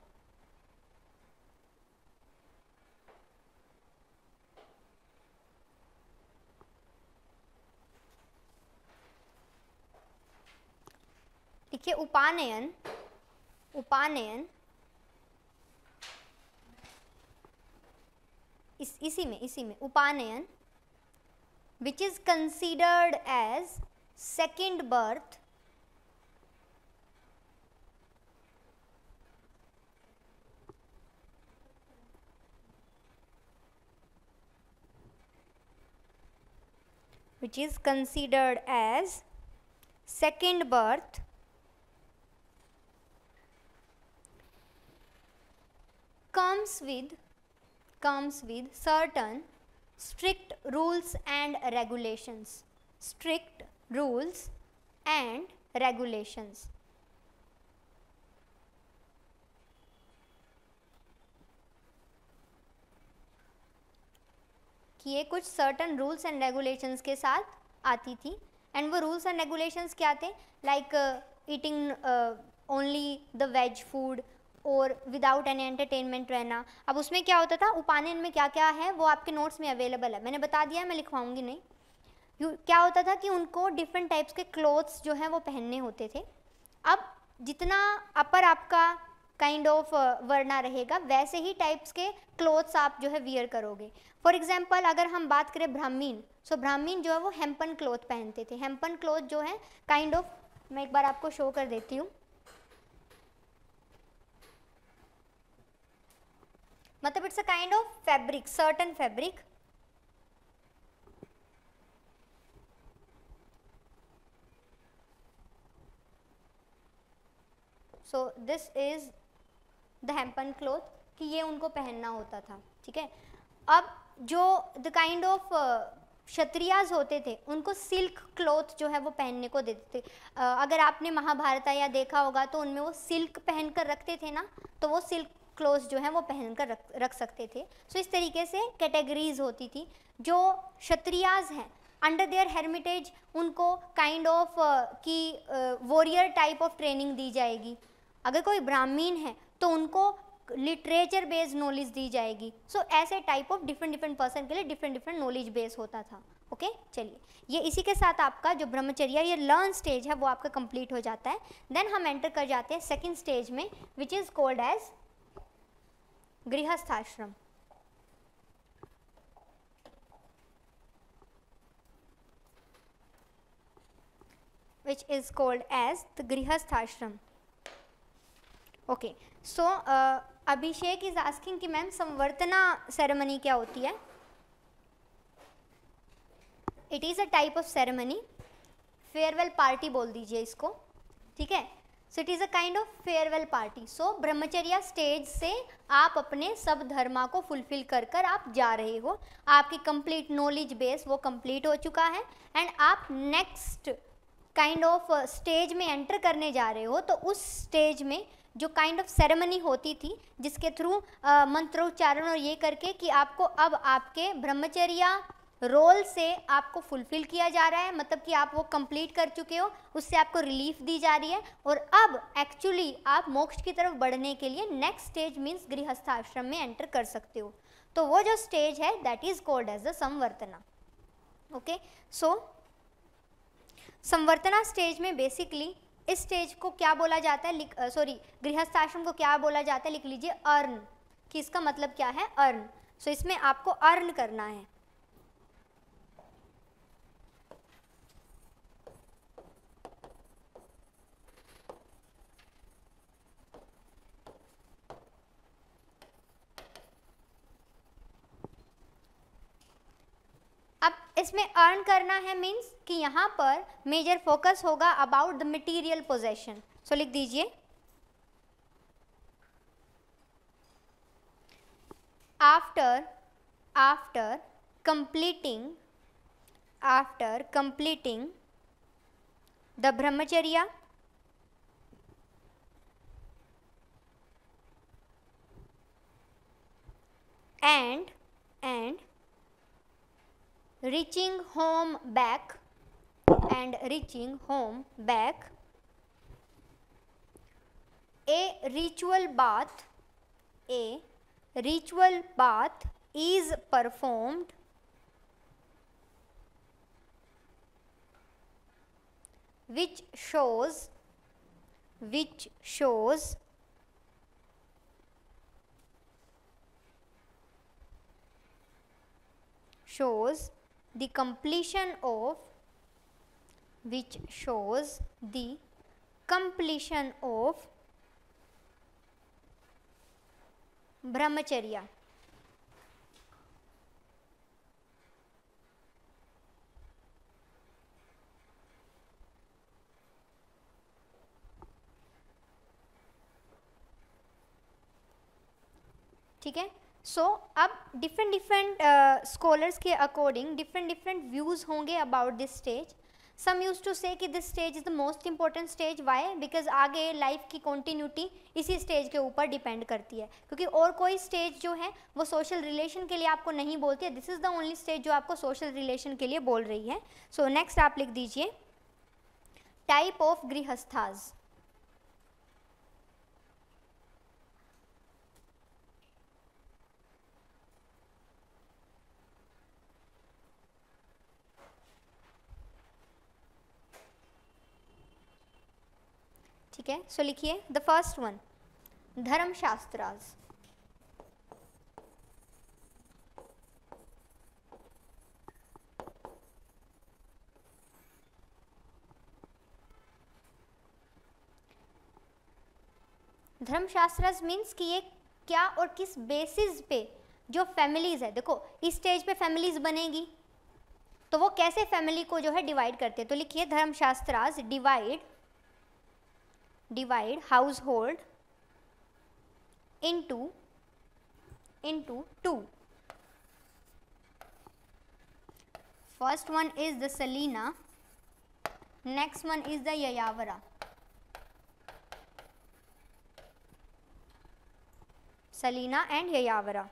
देखिए उपानयन, उपानयन इस इसी में इसी में उपानयन which is considered as second birth, which is considered as second birth comes with comes with certain strict rules and regulations, strict rules and regulations। कि ये कुछ सर्टन रूल्स एंड रेगुलेशंस के साथ आती थी। एंड वो रूल्स एंड रेगुलेशंस क्या थे? Like eating only the veg food और विदाउट एनी एंटरटेनमेंट रहना। अब उसमें क्या होता था, उपानयन में क्या क्या है वो आपके नोट्स में अवेलेबल है, मैंने बता दिया है, मैं लिखवाऊंगी नहीं। यू क्या होता था कि उनको डिफरेंट टाइप्स के क्लोथ्स जो हैं वो पहनने होते थे। अब जितना अपर आपका काइंड ऑफ वर्णा रहेगा वैसे ही टाइप्स के क्लोथ्स आप जो है वियर करोगे। फॉर एग्जांपल अगर हम बात करें ब्राह्मीण, सो ब्राह्मीण जो है वो हेम्पन क्लोथ पहनते थे। हेम्पन क्लोथ जो है काइंड ऑफ, मैं एक बार आपको शो कर देती हूँ, मतलब it's a kind of fabric, certain fabric. So this is the hempen cloth, कि ये उनको पहनना होता था, ठीक है। अब जो द काइंड ऑफ क्षत्रियाज होते थे उनको सिल्क क्लोथ जो है वो पहनने को देते थे। uh, अगर आपने महाभारत या देखा होगा तो उनमें वो सिल्क पहन कर रखते थे ना, तो वो सिल्क क्लोथ्स जो हैं वो पहन कर रख रख सकते थे। सो so, इस तरीके से कैटेगरीज होती थी। जो क्षत्रियाज हैं अंडर देयर हेरिटेज उनको काइंड ऑफ की वॉरियर टाइप ऑफ ट्रेनिंग दी जाएगी। अगर कोई ब्राह्मीण है तो उनको लिटरेचर बेस्ड नॉलेज दी जाएगी। सो so, ऐसे type of different different person के लिए डिफरेंट डिफरेंट नॉलेज बेस होता था। Okay okay? चलिए, ये इसी के साथ आपका जो ब्रह्मचर्य ये लर्न स्टेज है वो आपका कंप्लीट हो जाता है। देन हम एंटर कर जाते हैं सेकेंड स्टेज में, which is called as grihasthashram. which is called as the grihasthashram. Okay, so Abhishek is asking कि मैम संवर्तना सेरेमनी क्या होती है? It is a type of ceremony, farewell party बोल दीजिए इसको, ठीक है। So it is a kind of farewell party. So brahmacharya stage से आप अपने सब धर्मा को फुलफिल कर कर आप जा रहे हो, आपकी कंप्लीट नॉलेज बेस वो कंप्लीट हो चुका है एंड आप नेक्स्ट काइंड ऑफ स्टेज में एंटर करने जा रहे हो। तो उस स्टेज में जो काइंड ऑफ सेरेमनी होती थी जिसके थ्रू मंत्रोच्चारण और ये करके कि आपको अब आपके ब्रह्मचर्य रोल से आपको फुलफिल किया जा रहा है, मतलब कि आप वो कंप्लीट कर चुके हो, उससे आपको रिलीफ दी जा रही है और अब एक्चुअली आप मोक्ष की तरफ बढ़ने के लिए नेक्स्ट स्टेज मीन्स गृहस्थाश्रम में एंटर कर सकते हो। तो वो जो स्टेज है that is called as the samvartana. Okay, so samvartana stage में बेसिकली इस स्टेज को क्या बोला जाता है, सॉरी गृहस्थाश्रम को क्या बोला जाता है, लिख लीजिए अर्न। कि इसका मतलब क्या है, अर्न। सो इसमें आपको अर्न करना है। अब इसमें अर्न करना है मीन्स कि यहाँ पर मेजर फोकस होगा about the material possession. So लिख दीजिए after after completing after completing the brahmacharya and and reaching home back and reaching home back, a ritual bath a ritual bath is performed which shows which shows shows the completion of which shows the completion of brahmacharya। ठीक है। सो so, अब डिफरेंट डिफरेंट स्कॉलर्स के अकॉर्डिंग डिफरेंट डिफरेंट व्यूज़ होंगे about this stage. Some use to say कि this stage is the most important stage. Why? Because आगे लाइफ की कॉन्टीन्यूटी इसी स्टेज के ऊपर डिपेंड करती है, क्योंकि और कोई स्टेज जो है वो सोशल रिलेशन के लिए आपको नहीं बोलती है। This is the only stage जो आपको सोशल रिलेशन के लिए बोल रही है। सो नेक्स्ट आप लिख दीजिए टाइप ऑफ गृहस्थाज। ठीक है। सो लिखिए the first one Dharmashastras. Dharmashastras means कि ये क्या और किस बेसिस पे जो फैमिलीज है, देखो इस स्टेज पे फैमिलीज बनेगी तो वो कैसे फैमिली को जो है डिवाइड करते हैं। तो लिखिए Dharmashastras divide divide household into into two. First one is the Salina, next one is the Yayavara. Salina and Yayavara.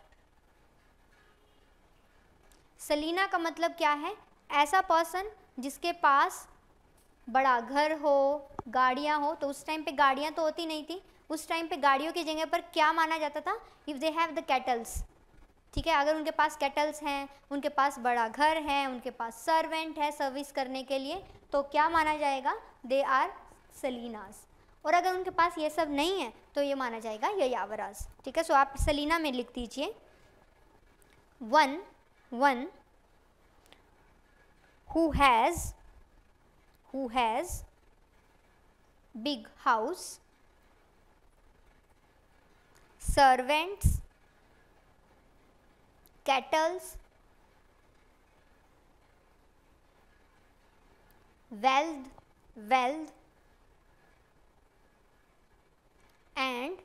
Salina का मतलब क्या है? ऐसा पर्सन जिसके पास बड़ा घर हो, गाड़ियाँ हो। तो उस टाइम पे गाड़ियाँ तो होती नहीं थी, उस टाइम पे गाड़ियों की जगह पर क्या माना जाता था? If they have the cattles. ठीक है, अगर उनके पास कैटल्स हैं, उनके पास बड़ा घर है, उनके पास सर्वेंट है सर्विस करने के लिए, तो क्या माना जाएगा? They are Shalinas. और अगर उनके पास ये सब नहीं है तो ये माना जाएगा ययावरास। ठीक है। सो आप सलीना में लिख दीजिए one one who has who has big house, servants, cattles, wealth, wealth and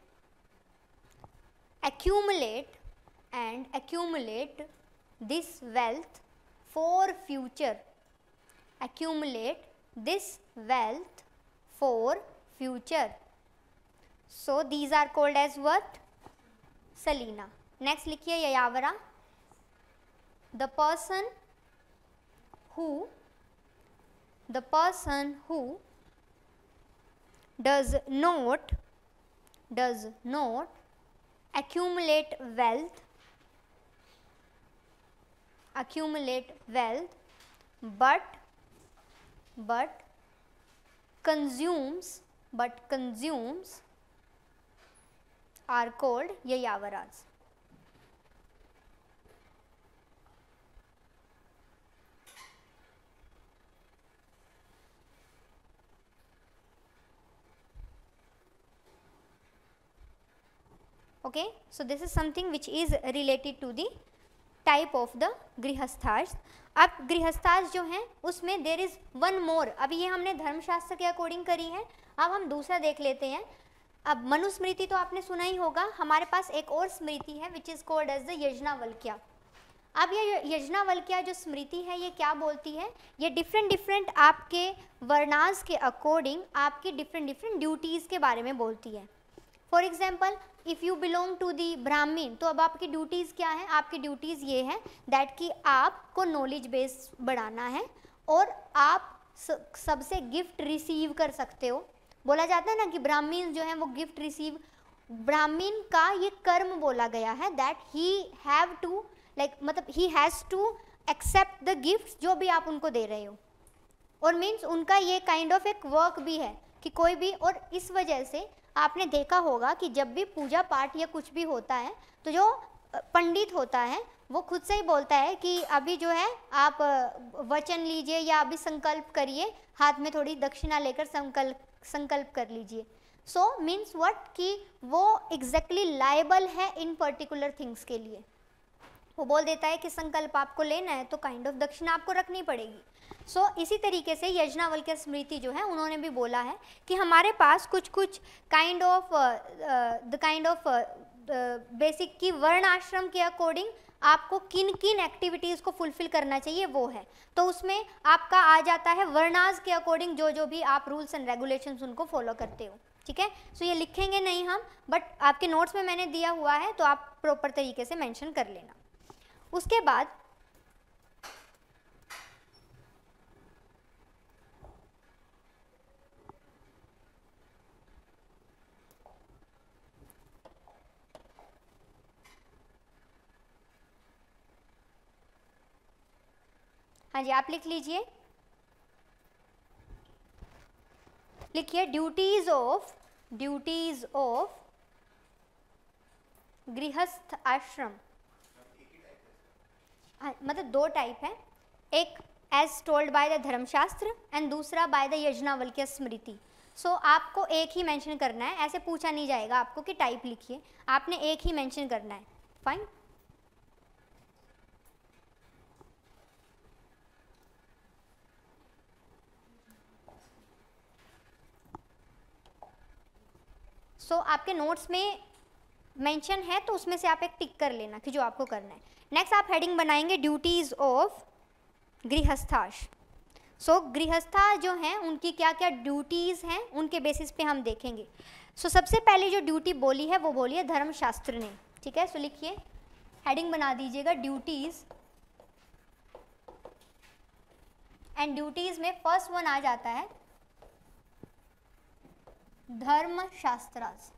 accumulate and accumulate this wealth for future. Accumulate this wealth for future. So these are called as what? Salina. Next लिखिए ययावरा, the person who the person who does not does not accumulate wealth accumulate wealth but but consumes but consumes are called yayavaras. Okay, so this is something which is related to the type of the गृहस्थाश्रम. अब गृहस्थाश्रम जो हैं उसमें there is one more. अभी ये हमने धर्मशास्त्र के अकॉर्डिंग करी है, अब हम दूसरा देख लेते हैं. अब मनुस्मृति तो आपने सुना ही होगा, हमारे पास एक और स्मृति है which is called as the Yajnavalkya. अब ये यज्ञवल्क्या जो स्मृति है ये क्या बोलती है, ये डिफरेंट डिफरेंट आपके वर्णास के अकॉर्डिंग आपकी डिफरेंट डिफरेंट ड्यूटीज़ के बारे में बोलती है. For example if you belong to the Brahmin, तो अब आपकी ड्यूटीज़ क्या है, आपकी ड्यूटीज़ ये है दैट कि आपको नॉलेज बेस बढ़ाना है और आप सबसे गिफ्ट रिसीव कर सकते हो. बोला जाता है ना कि ब्राह्मीण जो हैं वो गिफ्ट रिसीव, ब्राह्मीण का ये कर्म बोला गया है that he have to like मतलब he has to accept the gift जो भी आप उनको दे रहे हो. और मीन्स उनका ये काइंड ऑफ एक वर्क भी है कि कोई भी, और इस वजह से आपने देखा होगा कि जब भी पूजा पाठ या कुछ भी होता है तो जो पंडित होता है वो खुद से ही बोलता है कि अभी जो है आप वचन लीजिए या अभी संकल्प करिए, हाथ में थोड़ी दक्षिणा लेकर संकल्प संकल्प कर लीजिए. सो मीन्स व्हाट कि वो एग्जैक्टली लायबल है इन पर्टिकुलर थिंग्स के लिए. वो बोल देता है कि संकल्प आपको लेना है तो काइंड ऑफ दक्षिणा आपको रखनी पड़ेगी. सो so, इसी तरीके से यज्ञवल्क्य स्मृति जो है उन्होंने भी बोला है कि हमारे पास कुछ कुछ kind of the kind of basic की वर्ण आश्रम के अकॉर्डिंग आपको किन किन एक्टिविटीज़ को फुलफिल करना चाहिए वो है. तो उसमें आपका आ जाता है वर्णास के अकॉर्डिंग जो जो भी आप रूल्स एंड रेगुलेशंस उनको फॉलो करते हो. ठीक है, सो so, ये लिखेंगे नहीं हम, बट आपके नोट्स में मैंने दिया हुआ है तो आप प्रॉपर तरीके से मेंशन कर लेना. उसके बाद हाँ जी, आप लिख लीजिए, लिखिए ड्यूटीज ऑफ ड्यूटीज ऑफ गृहस्थ आश्रम. हाँ, मतलब दो टाइप है, एक as told by the Dharmashastra and दूसरा by the Yajnavalkya Smriti. So so, आपको एक ही मेंशन करना है, ऐसे पूछा नहीं जाएगा आपको कि टाइप लिखिए, आपने एक ही मेंशन करना है. फाइन. सो so, आपके नोट्स में मेंशन है तो उसमें से आप एक टिक कर लेना कि जो आपको करना है. नेक्स्ट आप हेडिंग बनाएंगे ड्यूटीज़ ऑफ गृहस्थाश्रम. सो गृहस्था जो हैं उनकी क्या क्या ड्यूटीज़ हैं उनके बेसिस पे हम देखेंगे. सो so, सबसे पहले जो ड्यूटी बोली है वो बोली है धर्मशास्त्र ने. ठीक है, सो so, लिखिए हेडिंग बना दीजिएगा ड्यूटीज़, एंड ड्यूटीज़ में फर्स्ट वन आ जाता है धर्मशास्त्रास.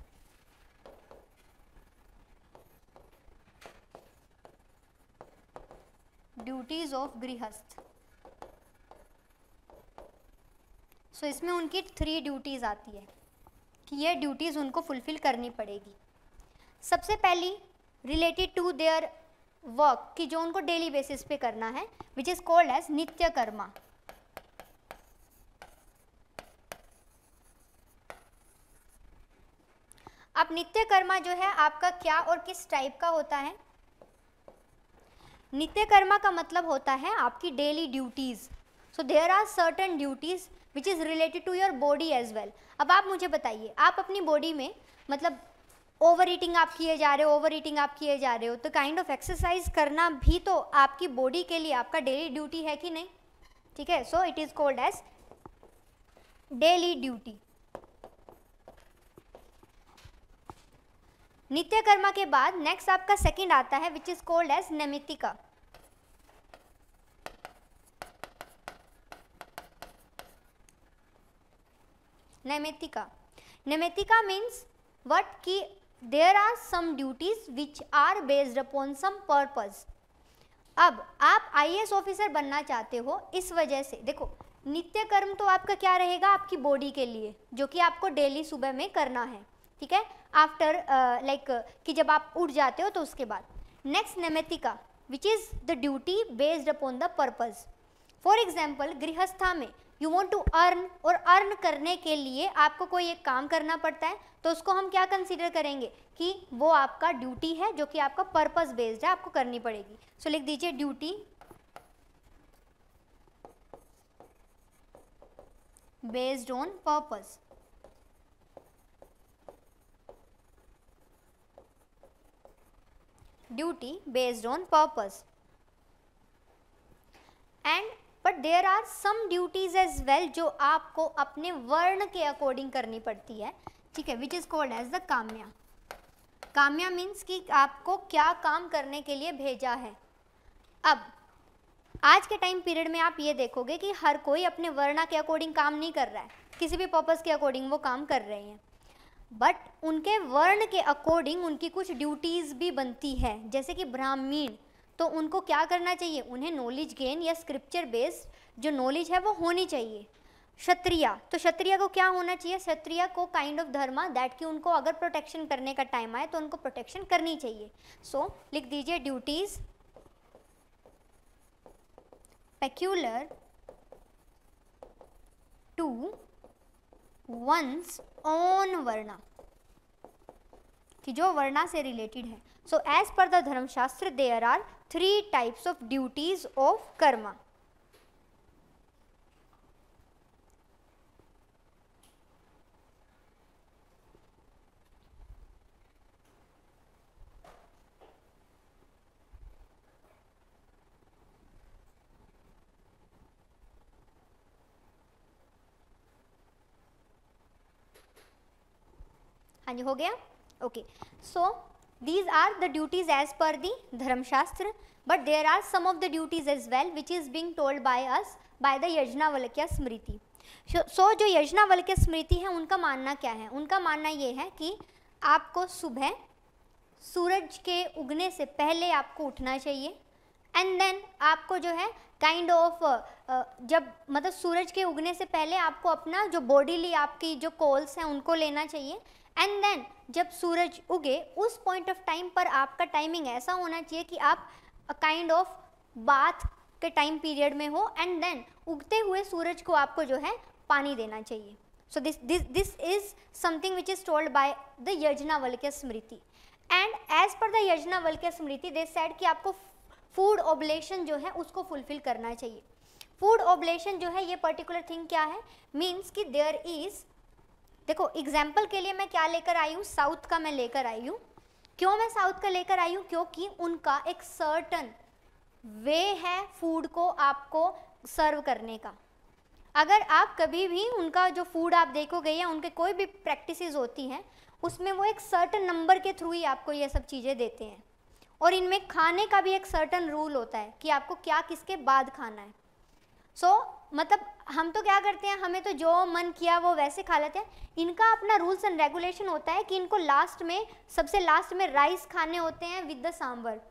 ड्यूटीज ऑफ गृहस्थ. सो so, इसमें उनकी थ्री ड्यूटीज आती है कि ये ड्यूटीज उनको फुलफिल करनी पड़ेगी. सबसे पहली रिलेटेड टू देयर वर्क कि जो उनको डेली बेसिस पे करना है विच इज कॉल्ड एज नित्य कर्मा. अब नित्य कर्मा जो है आपका क्या और किस टाइप का होता है. नित्य कर्मा का मतलब होता है आपकी daily duties. So there are certain duties which is related to your body as well. अब आप मुझे बताइए, आप अपनी बॉडी में मतलब ओवर ईटिंग आप किए जा रहे हो ओवर ईटिंग आप किए जा रहे हो तो काइंड ऑफ एक्सरसाइज करना भी तो आपकी बॉडी के लिए आपका डेली ड्यूटी है कि नहीं. ठीक है, so it is called as daily duty. Nitya karma के बाद नेक्स्ट आपका सेकंड आता है which is called as naimittika. Naimittika naimittika means what कि there are some duties which are based upon some purpose. अब आप आई ए एस ऑफिसर बनना चाहते हो, इस वजह से देखो नित्य कर्म तो आपका क्या रहेगा आपकी बॉडी के लिए जो कि आपको डेली सुबह में करना है. ठीक है, आफ्टर लाइक uh, like, कि जब आप उठ जाते हो तो उसके बाद. Next naimittika which is the duty based upon the purpose. For example grihastha में यू वांट टू अर्न, और अर्न करने के लिए आपको कोई एक काम करना पड़ता है, तो उसको हम क्या कंसीडर करेंगे कि वो आपका ड्यूटी है जो कि आपका पर्पस बेस्ड है, आपको करनी पड़ेगी. सो so, लिख दीजिए duty based on purpose. Duty based on purpose. And but there are some duties as well जो आपको अपने वर्ण के अकॉर्डिंग करनी पड़ती है, ठीक है, which is called as the kamya. Kamya means कि आपको क्या काम करने के लिए भेजा है. अब आज के टाइम पीरियड में आप ये देखोगे कि हर कोई अपने वर्ण के अकॉर्डिंग काम नहीं कर रहा है, किसी भी पर्पस के अकॉर्डिंग वो काम कर रहे हैं, बट उनके वर्ण के अकॉर्डिंग उनकी कुछ ड्यूटीज़ भी बनती है. जैसे कि ब्राह्मीण, तो उनको क्या करना चाहिए, उन्हें नॉलेज गेन या स्क्रिप्चर बेस्ड जो नॉलेज है वो होनी चाहिए. क्षत्रिय, तो क्षत्रिय को क्या होना चाहिए, क्षत्रिय को काइंड ऑफ धर्मा दैट कि उनको अगर प्रोटेक्शन करने का टाइम आए तो उनको प्रोटेक्शन करनी चाहिए. सो so, लिख दीजिए duties peculiar to one's own varna, कि जो वर्णा से रिलेटेड है. So as per the Dharmashastra there are three types of duties of karma. हाँ जी, हो गया. Okay, so these are the duties as per the Dharmashastra, but there are some of the duties as well which is being told by us by the Yajnavalkya Smriti. So जो यज्ञवल्क्य स्मृति है उनका मानना क्या है, उनका मानना ये है कि आपको सुबह सूरज के उगने से पहले आपको उठना चाहिए, एंड देन आपको जो है काइंड ऑफ जब मतलब सूरज के उगने से पहले आपको अपना जो बॉडीली आपकी जो कोल्स हैं उनको लेना चाहिए, एंड देन जब सूरज उगे उस पॉइंट ऑफ टाइम पर आपका टाइमिंग ऐसा होना चाहिए कि आप काइंड ऑफ बाथ के टाइम पीरियड में हो, एंड देन उगते हुए सूरज को आपको जो है पानी देना चाहिए. So this this this is something which is told by the Yajnavalkya Smriti. And as per the Yajnavalkya Smriti they said कि आपको फूड ऑब्लेशन जो है उसको फुलफिल करना चाहिए. फूड ऑब्लेशन जो है ये पर्टिकुलर थिंग क्या है, मीन्स कि देयर इज, देखो एग्जाम्पल के लिए मैं क्या लेकर आई हूँ, साउथ का मैं लेकर आई हूँ. क्यों मैं साउथ का लेकर आई हूँ, क्योंकि उनका एक सर्टन वे है फूड को आपको सर्व करने का. अगर आप कभी भी उनका जो फूड आप देखोगे या उनके कोई भी प्रैक्टिसेस होती हैं उसमें वो एक सर्टन नंबर के थ्रू ही आपको ये सब चीज़ें देते हैं, और इनमें खाने का भी एक सर्टन रूल होता है कि आपको क्या किसके बाद खाना है. सो so, मतलब हम तो क्या करते हैं, हमें तो जो मन किया वो वैसे खा लेते हैं. इनका अपना रूल्स एंड रेगुलेशन होता है कि इनको लास्ट में, सबसे लास्ट में राइस खाने होते हैं विद द सांबर,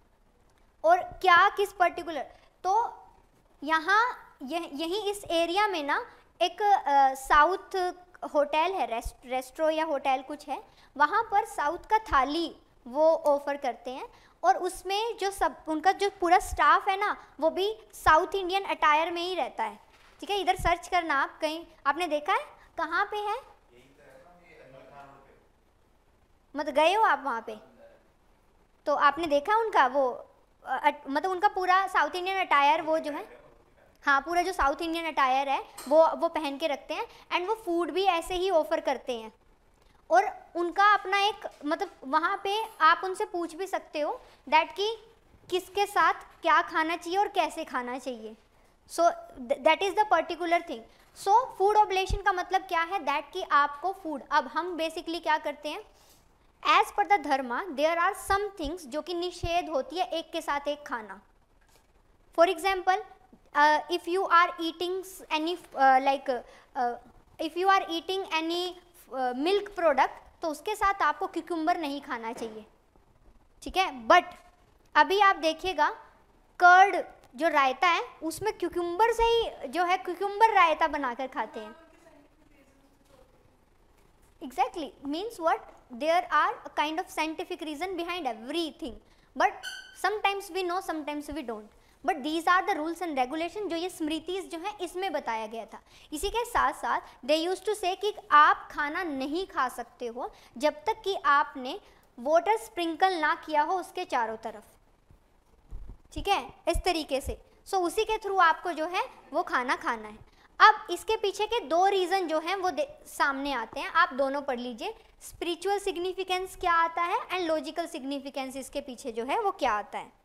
और क्या किस पर्टिकुलर. तो यहाँ यह यहीं इस एरिया में ना एक साउथ होटल है, रेस्ट रेस्ट्रो या होटल कुछ है, वहाँ पर साउथ का थाली वो ऑफ़र करते हैं, और उसमें जो सब उनका जो पूरा स्टाफ है ना वो भी साउथ इंडियन अटायर में ही रहता है. ठीक है, इधर सर्च करना आप, कहीं आपने देखा है, कहाँ पे है, मतलब गए हो आप वहाँ पे, तो आपने देखा उनका वो अट, मतलब उनका पूरा साउथ इंडियन अटायर वो जो है, हाँ पूरा जो साउथ इंडियन अटायर है वो वो पहन के रखते हैं, एंड वो फूड भी ऐसे ही ऑफ़र करते हैं. और उनका अपना एक मतलब वहाँ पे आप उनसे पूछ भी सकते हो दैट कि किसके साथ क्या खाना चाहिए और कैसे खाना चाहिए. So that is the particular thing. So food oblation का मतलब क्या है, दैट कि आपको फूड, अब हम बेसिकली क्या करते हैं, as per the dharma there are some things जो कि निषेध होती है एक के साथ एक खाना. For example if you are eating any like if you are eating any milk product, तो उसके साथ आपको क्यूकम्बर नहीं खाना चाहिए. ठीक है, बट अभी आप देखिएगा कर्ड जो रायता है उसमें क्यूकम्बर से ही जो है क्यूकम्बर रायता बनाकर खाते हैं. Exactly, means what, there are a kind of scientific reason behind everything, but sometimes we know, sometimes we don't. But these are the rules and regulation जो ये स्मृतिज जो है इसमें बताया गया था। इसी के साथ साथ दे यूज टू से कि आप खाना नहीं खा सकते हो जब तक कि आपने वाटर स्प्रिंकल ना किया हो उसके चारों तरफ, ठीक है, इस तरीके से। सो so, उसी के थ्रू आपको जो है वो खाना खाना है। अब इसके पीछे के दो रीज़न जो हैं वो सामने आते हैं, आप दोनों पढ़ लीजिए। स्पिरिचुअल सिग्निफिकेंस क्या आता है एंड लॉजिकल सिग्निफिकेंस इसके पीछे जो है वो क्या आता है।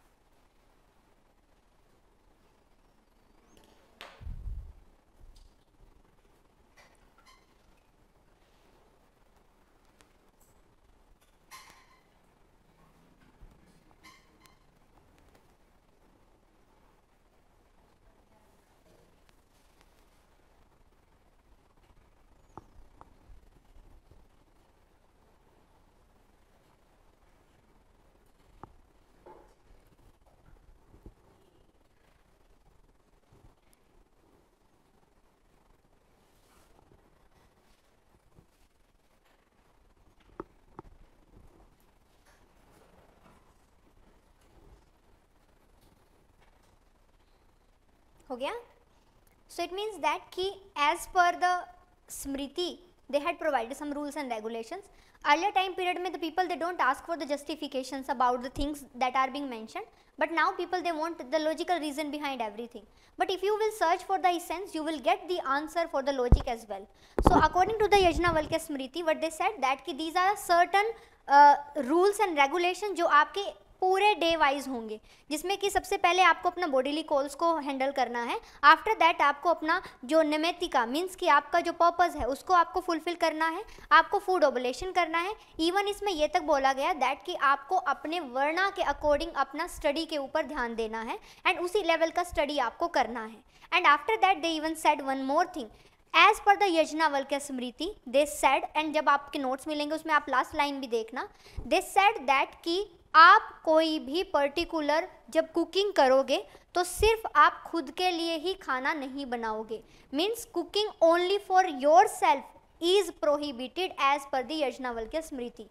हो गया। सो इट मीन्स दैट कि as per the Smriti they had provided some rules and regulations. Earlier time period में the people they don't ask for the justifications about the things that are being mentioned, but now people they want the logical reason behind everything. But if you will search for the essence, you will get the answer for the logic as well. So according to the Yajnavalkya Smriti, what they said that कि these are certain uh, rules and regulations जो आपके पूरे डे वाइज होंगे, जिसमें कि सबसे पहले आपको अपना बॉडीली कॉल्स को हैंडल करना है। आफ्टर दैट आपको अपना जो निमेतिका मीन्स कि आपका जो पर्पस है उसको आपको फुलफिल करना है, आपको फूड ओबलेशन करना है। इवन इसमें ये तक बोला गया दैट कि आपको अपने वर्णा के अकॉर्डिंग अपना स्टडी के ऊपर ध्यान देना है एंड उसी लेवल का स्टडी आपको करना है। And after that they even said one more thing as per the Yajnavalkya Smriti they said, and जब आपके नोट्स मिलेंगे उसमें आप लास्ट लाइन भी देखना, दे सेड दैट कि आप कोई भी पर्टिकुलर जब कुकिंग करोगे तो सिर्फ आप खुद के लिए ही खाना नहीं बनाओगे। Means cooking only for yourself is prohibited as per the Yajnavalkya Smriti.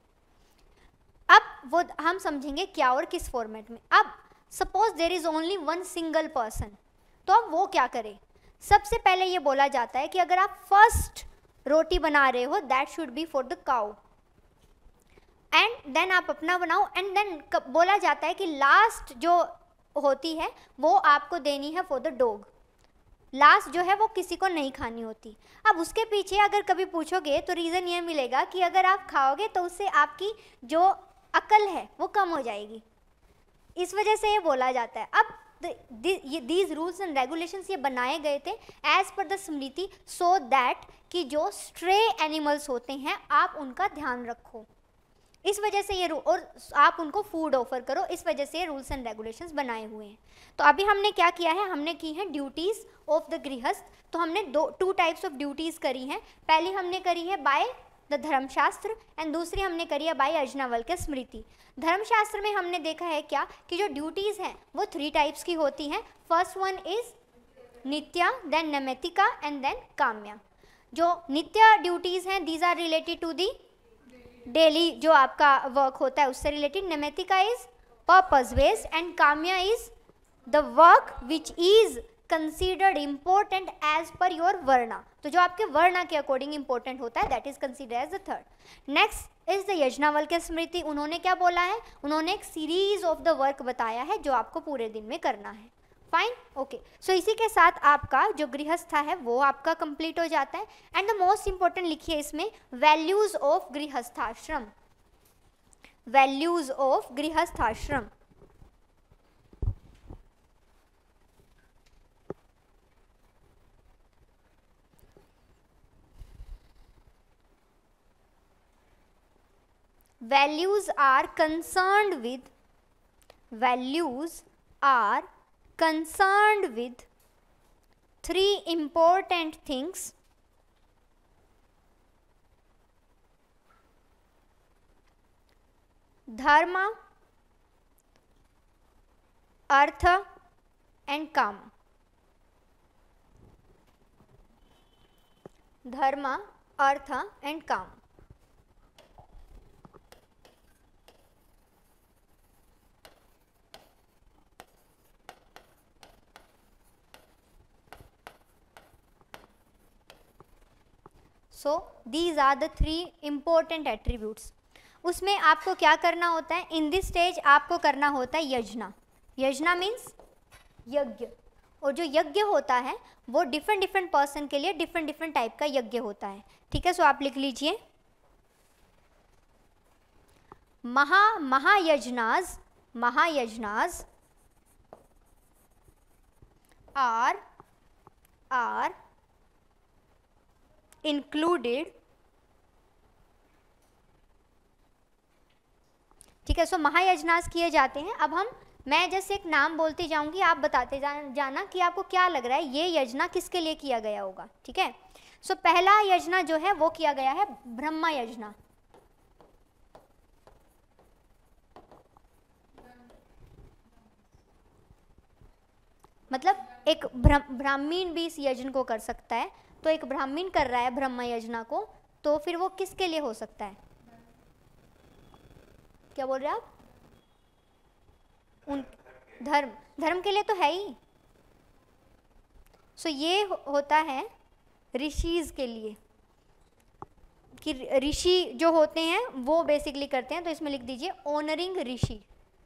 अब वो हम समझेंगे क्या और किस फॉर्मेट में। अब suppose there is only one single person, तो अब वो क्या करे। सबसे पहले ये बोला जाता है कि अगर आप फर्स्ट रोटी बना रहे हो that should be for the cow, and then आप अपना बनाओ, एंड देन बोला जाता है कि लास्ट जो होती है वो आपको देनी है फॉर द डॉग। लास्ट जो है वो किसी को नहीं खानी होती। अब उसके पीछे अगर कभी पूछोगे तो रीज़न ये मिलेगा कि अगर आप खाओगे तो उससे आपकी जो अकल है वो कम हो जाएगी, इस वजह से ये बोला जाता है। अब दीज रूल्स एंड रेगुलेशंस ये बनाए गए थे as per the Smriti so that कि जो स्ट्रे एनिमल्स होते हैं आप उनका ध्यान रखो, इस वजह से ये और आप उनको फूड ऑफर करो, इस वजह से ये रूल्स एंड रेगुलेशंस बनाए हुए हैं। तो अभी हमने क्या किया है, हमने की है ड्यूटीज़ ऑफ द गृहस्थ। तो हमने दो टू टाइप्स ऑफ ड्यूटीज़ करी हैं। पहली हमने करी है बाय द धर्मशास्त्र एंड दूसरी हमने करी है बाय यज्ञवल्क्य स्मृति। धर्मशास्त्र में हमने देखा है क्या कि जो ड्यूटीज़ हैं वो थ्री टाइप्स की होती हैं। First one is nitya, then naimittika and then kamya. जो नित्य ड्यूटीज़ हैं these are related to the daily जो आपका वर्क होता है उससे related. Naimittika is purpose based and kamya is the work which is considered important as per your varna. तो जो आपके वर्णा के अकॉर्डिंग इंपॉर्टेंट होता है that is considered as the third. Next is the Yajnavalkya Smriti. उन्होंने क्या बोला है, उन्होंने एक सीरीज ऑफ द वर्क बताया है जो आपको पूरे दिन में करना है। Fine, okay. सो इसी के साथ आपका जो गृहस्था है वो आपका कंप्लीट हो जाता है। एंड द मोस्ट इंपॉर्टेंट लिखिए इसमें values of grihasthashram. Values of grihasthashram. values are concerned with values are concerned with three important things: dharma, artha and kama. Dharma, artha and kama. So these are the three important attributes. उसमें आपको क्या करना होता है, इन दिस स्टेज आपको करना होता है यजना। यजना मीन्स यज्ञ, और जो यज्ञ होता है वो डिफरेंट डिफरेंट पर्सन के लिए डिफरेंट डिफरेंट टाइप का यज्ञ होता है, ठीक है। सो आप लिख लीजिए maha mahayajnas mahayajnas are are included, ठीक है। सो महायजनास किए जाते हैं। अब हम मैं जैसे एक नाम बोलती जाऊंगी, आप बताते जा, जाना कि आपको क्या लग रहा है ये यजना किसके लिए किया गया होगा, ठीक है। सो पहला यजना जो है वो किया गया है ब्रह्मा यजना। मतलब एक ब्राह्मण भी इस यज्ञ को कर सकता है, तो एक ब्राह्मण कर रहा है ब्रह्मा यजना को, तो फिर वो किसके लिए हो सकता है, क्या बोल रहे हैं आप? उन धर्म धर्म के लिए तो है ही। सो so, ये हो, होता है ऋषिज के लिए, कि ऋषि जो होते हैं वो बेसिकली करते हैं। तो इसमें लिख दीजिए ऑनरिंग ऋषि।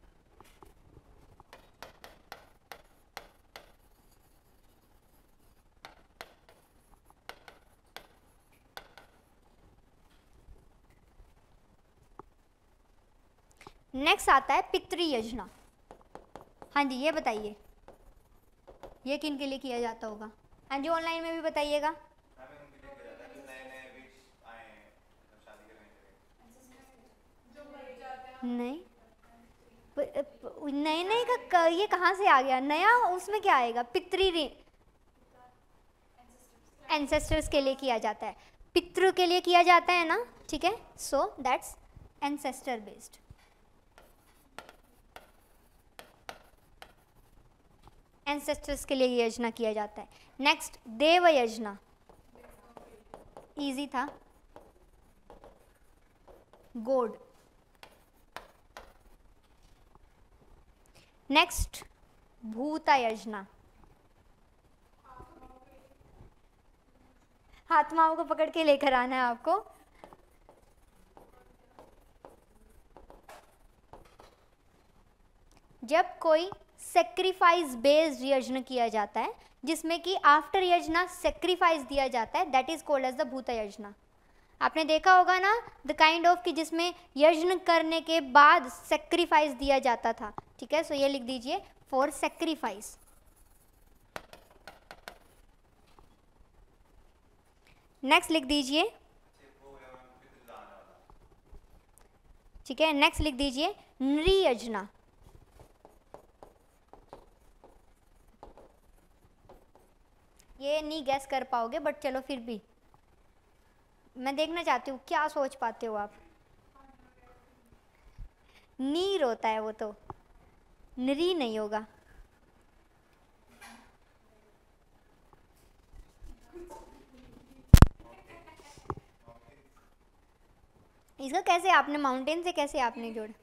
नेक्स्ट आता है पितृ यजना। हाँ जी, ये बताइए ये किन के लिए किया जाता होगा? हाँ जी, ऑनलाइन में भी बताइएगा। नहीं नए नए का ये कहाँ से आ गया नया? उसमें क्या आएगा? पितृ एंसेस्टर्स के लिए किया जाता है, पितृ के लिए किया जाता है ना, ठीक है। So that's ancestor based. Ancestors के लिए ये यजना किया जाता है। नेक्स्ट देव यजना, इजी था, गॉड। नेक्स्ट भूता यजना, आत्माओं को पकड़ के लेकर आना है आपको। जब कोई सेक्रीफाइस बेस्ड यज्ञ किया जाता है जिसमें कि आफ्टर यज्ञ सेक्रीफाइस दिया जाता है, that is called as the bhuta yajna. आपने देखा होगा ना द काइंड ऑफ कि जिसमें यज्ञ करने के बाद सेक्रीफाइस दिया जाता था, ठीक है। सो ये लिख दीजिए फॉर सेक्रीफाइस। नेक्स्ट लिख दीजिए, ठीक है। नेक्स्ट लिख दीजिए नृयज्ञ। ये नहीं गैस कर पाओगे बट चलो फिर भी मैं देखना चाहती हूँ क्या सोच पाते हो आप। नीर होता है वो, तो नरी नहीं होगा। इसका कैसे आपने माउंटेन से कैसे आपने जोड़ा?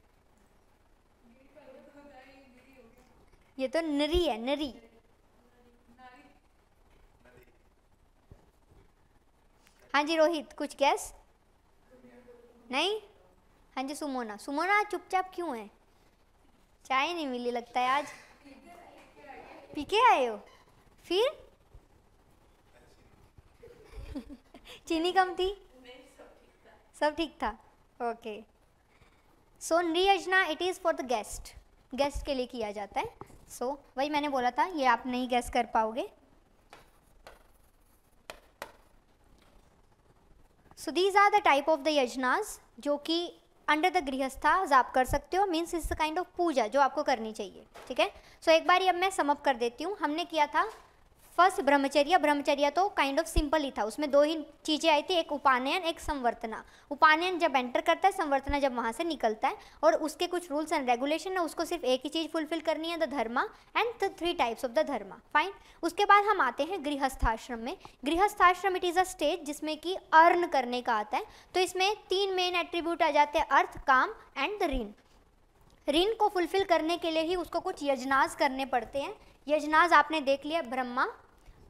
ये तो नरी है, नरी। हाँ जी रोहित, कुछ गैस? नहीं? हाँ जी सुमोना, सुमोना चुपचाप क्यों है? चाय नहीं मिली लगता है आज, पी के आए हो फिर? चीनी कम थी? सब ठीक था, okay. So nriyajna it is for the guest, guest के लिए किया जाता है। सो so, वही मैंने बोला था, ये आप नहीं गैस कर पाओगे। So these are the type of the yajnas जो कि अंडर द गृहस्थास आप कर सकते हो, means it's kind of puja जो आपको करनी चाहिए, ठीक है। सो so, एक बार अब मैं सम अप कर देती हूँ। हमने किया था फर्स्ट ब्रह्मचर्य। ब्रह्मचर्य तो काइंड ऑफ सिंपल ही था, उसमें दो ही चीज़ें आई थी, एक उपानयन एक संवर्तना। उपानयन जब एंटर करता है, संवर्तना जब वहाँ से निकलता है, और उसके कुछ रूल्स एंड रेगुलेशन है, उसको सिर्फ एक ही चीज़ फुलफिल करनी है, the dharma and the three types of the dharma, fine. उसके बाद हम आते हैं गृहस्थाश्रम में। गृहस्थाश्रम इट इज़ अ स्टेज जिसमें कि अर्न करने का आता है। तो इसमें तीन मेन एट्रीब्यूट आ जाते हैं, अर्थ, काम एंड द ऋण। ऋण को फुलफिल करने के लिए ही उसको कुछ यज्ञास करने पड़ते हैं। यज्ञास आपने देख लिया, ब्रह्मा,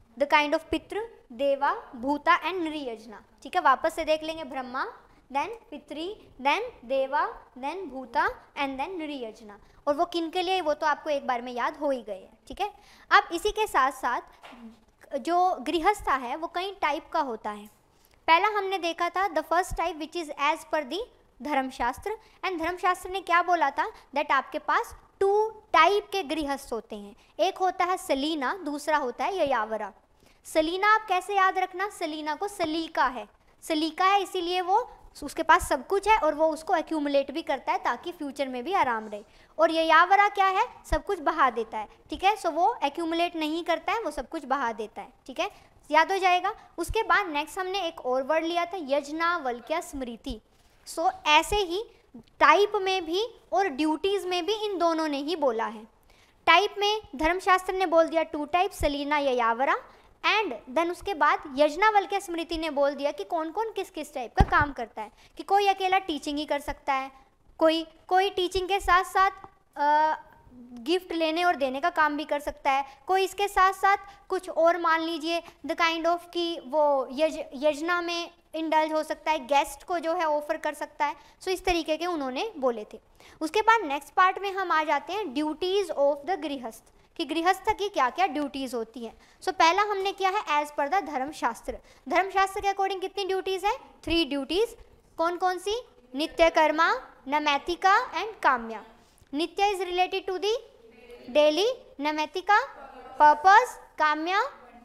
द काइंड ऑफ पितृ, देवा, भूता एंड नृयजना। ठीक है, वापस से देख लेंगे, Brahma, then pitri, then deva, then bhuta and then nriyajna. और वो किन के लिए, वो तो आपको एक बार में याद हो ही गए हैं। ठीक है, अब इसी के साथ साथ जो गृहस्था है वो कई टाइप का होता है। पहला हमने देखा था the first type which is as per the धर्मशास्त्र, एंड धर्मशास्त्र ने क्या बोला था, दैट आपके पास टू टाइप के गृहस्थ होते हैं। एक होता है सलीना, दूसरा होता है ययावरा। सलीना आप कैसे याद रखना, सलीना को सलीका है, सलीका है इसीलिए वो उसके पास सब कुछ है और वो उसको एक्यूमुलेट भी करता है ताकि फ्यूचर में भी आराम रहे। और ययावरा क्या है, सब कुछ बहा देता है। ठीक है, सो वो एक्यूमुलेट नहीं करता है, वो सब कुछ बहा देता है। ठीक है, याद हो जाएगा। उसके बाद नेक्स्ट हमने एक और वर्ड लिया था यज्ञवल्क्य स्मृति। सो so, ऐसे ही टाइप में भी और ड्यूटीज़ में भी इन दोनों ने ही बोला है। टाइप में धर्मशास्त्र ने बोल दिया two type, Shalina Yayavara, and then उसके बाद यज्ञवल्क्य स्मृति ने बोल दिया कि कौन कौन किस किस टाइप का काम करता है, कि कोई अकेला टीचिंग ही कर सकता है, कोई कोई टीचिंग के साथ साथ गिफ्ट लेने और देने का काम भी कर सकता है, कोई इसके साथ साथ कुछ और मान लीजिए द काइंड ऑफ कि वो यज यजना में इंडल्ज हो सकता है, गेस्ट को जो है ऑफर कर सकता है। सो so, इस तरीके के उन्होंने बोले थे। उसके बाद नेक्स्ट पार्ट में हम आ जाते हैं ड्यूटीज़ ऑफ द गृहस्थ, कि गृहस्थ की क्या क्या ड्यूटीज़ होती हैं। सो so, पहला हमने किया है एज पर द धर्मशास्त्र। धर्मशास्त्र के अकॉर्डिंग कितनी ड्यूटीज़ हैं, थ्री ड्यूटीज़। कौन कौन सी, नित्य Karma, नैमित्तिका and kamya. Nitya is related to the daily, naimittika purpose, kamya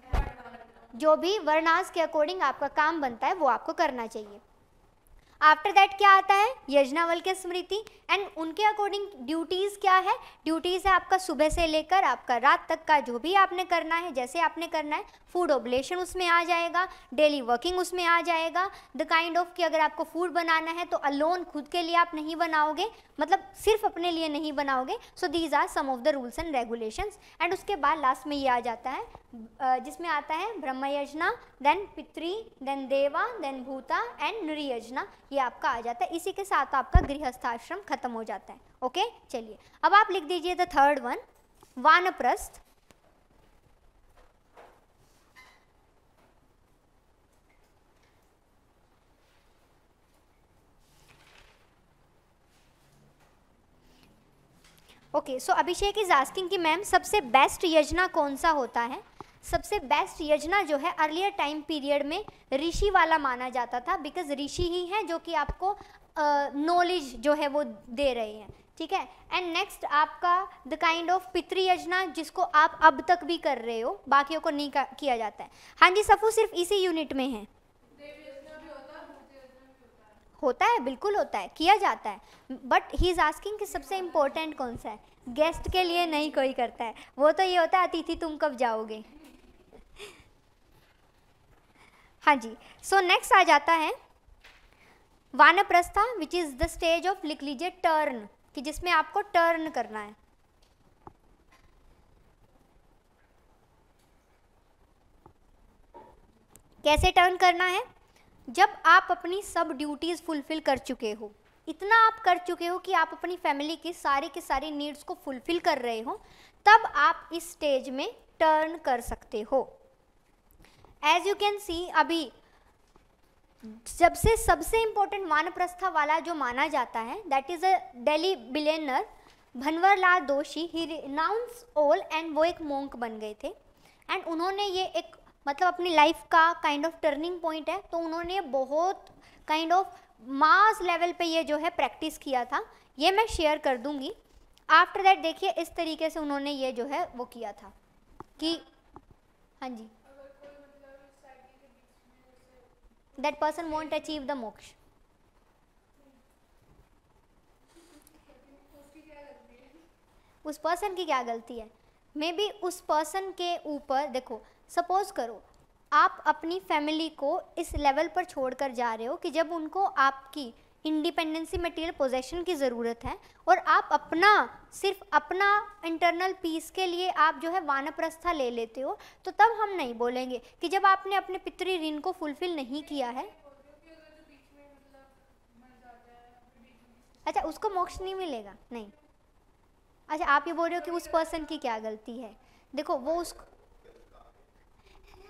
जो भी वर्णास के अकॉर्डिंग आपका काम बनता है वो आपको करना चाहिए। आफ्टर दैट क्या आता है, यज्ञवल्क्य स्मृति, एंड उनके अकॉर्डिंग ड्यूटीज़ क्या है, ड्यूटीज़ है आपका सुबह से लेकर आपका रात तक का जो भी आपने करना है, जैसे आपने करना है, फूड ऑब्लेशन उसमें आ जाएगा, डेली वर्किंग उसमें आ जाएगा, द काइंड ऑफ कि अगर आपको फूड बनाना है तो अलोन खुद के लिए आप नहीं बनाओगे, मतलब सिर्फ अपने लिए नहीं बनाओगे। So these are some of the rules and regulations. And उसके बाद लास्ट में ये आ जाता है जिसमें आता है ब्रह्म यजना, then pitri, then deva, then bhuta and नृयजना, ये आपका आ जाता है। इसी के साथ आपका गृहस्थाश्रम खत्म हो जाता है। ओके, चलिए अब आप लिख दीजिए the third one, vanaprastha. Okay, so Abhishek is asking कि मैम सबसे बेस्ट यजना कौन सा होता है। सबसे बेस्ट यजना जो है अर्लियर टाइम पीरियड में ऋषि वाला माना जाता था, बिकॉज ऋषि ही हैं जो कि आपको नॉलेज uh, जो है वो दे रहे हैं। ठीक है, एंड नेक्स्ट आपका the kind of pitri yajna जिसको आप अब तक भी कर रहे हो, बाकियों को नहीं किया जाता है। हाँ जी सफू, सिर्फ इसी यूनिट में है। होता है, बिल्कुल होता है, किया जाता है, बट ही इज आस्किंग कि सबसे इम्पोर्टेंट कौन सा है। गेस्ट के लिए नहीं कोई करता है, वो तो ये होता है अतिथि तुम कब जाओगे। हाँ जी, सो नेक्स्ट आ जाता है vanaprastha, which is the stage of, लिख लीजिए टर्न, कि जिसमें आपको टर्न करना है। कैसे टर्न करना है, जब आप अपनी सब ड्यूटीज़ फुलफिल कर चुके हो, इतना आप कर चुके हो कि आप अपनी फैमिली की सारी की सारी नीड्स को फुलफिल कर रहे हो, तब आप इस स्टेज में टर्न कर सकते हो। एज यू कैन सी, अभी जब से सबसे इम्पोर्टेंट वानप्रस्था वाला जो माना जाता है, that is a Delhi billionaire Bhanwarlal Joshi, he renounce all, and वो एक मोंक बन गए थे। एंड उन्होंने ये एक मतलब अपनी लाइफ का काइंड ऑफ टर्निंग पॉइंट है, तो उन्होंने बहुत काइंड ऑफ मास लेवल पे ये जो है प्रैक्टिस किया था, ये मैं शेयर कर दूंगी। आफ्टर दैट देखिए इस तरीके से उन्होंने ये जो है वो किया था कि हाँ जी, that person won't achieve the moksha. उस पर्सन की क्या गलती है, मे बी उस पर्सन के ऊपर, देखो सपोज करो आप अपनी फैमिली को इस लेवल पर छोड़कर जा रहे हो कि जब उनको आपकी इंडिपेंडेंसी मटेरियल पोजेशन की ज़रूरत है, और आप अपना सिर्फ अपना इंटरनल पीस के लिए आप जो है वानप्रस्था ले लेते हो, तो तब हम नहीं बोलेंगे कि जब आपने अपने पितृ ऋण को फुलफिल नहीं किया है। अच्छा, उसको मोक्ष नहीं मिलेगा, नहीं। अच्छा, आप ये बोल रहे हो कि उस पर्सन की क्या गलती है। देखो वो उस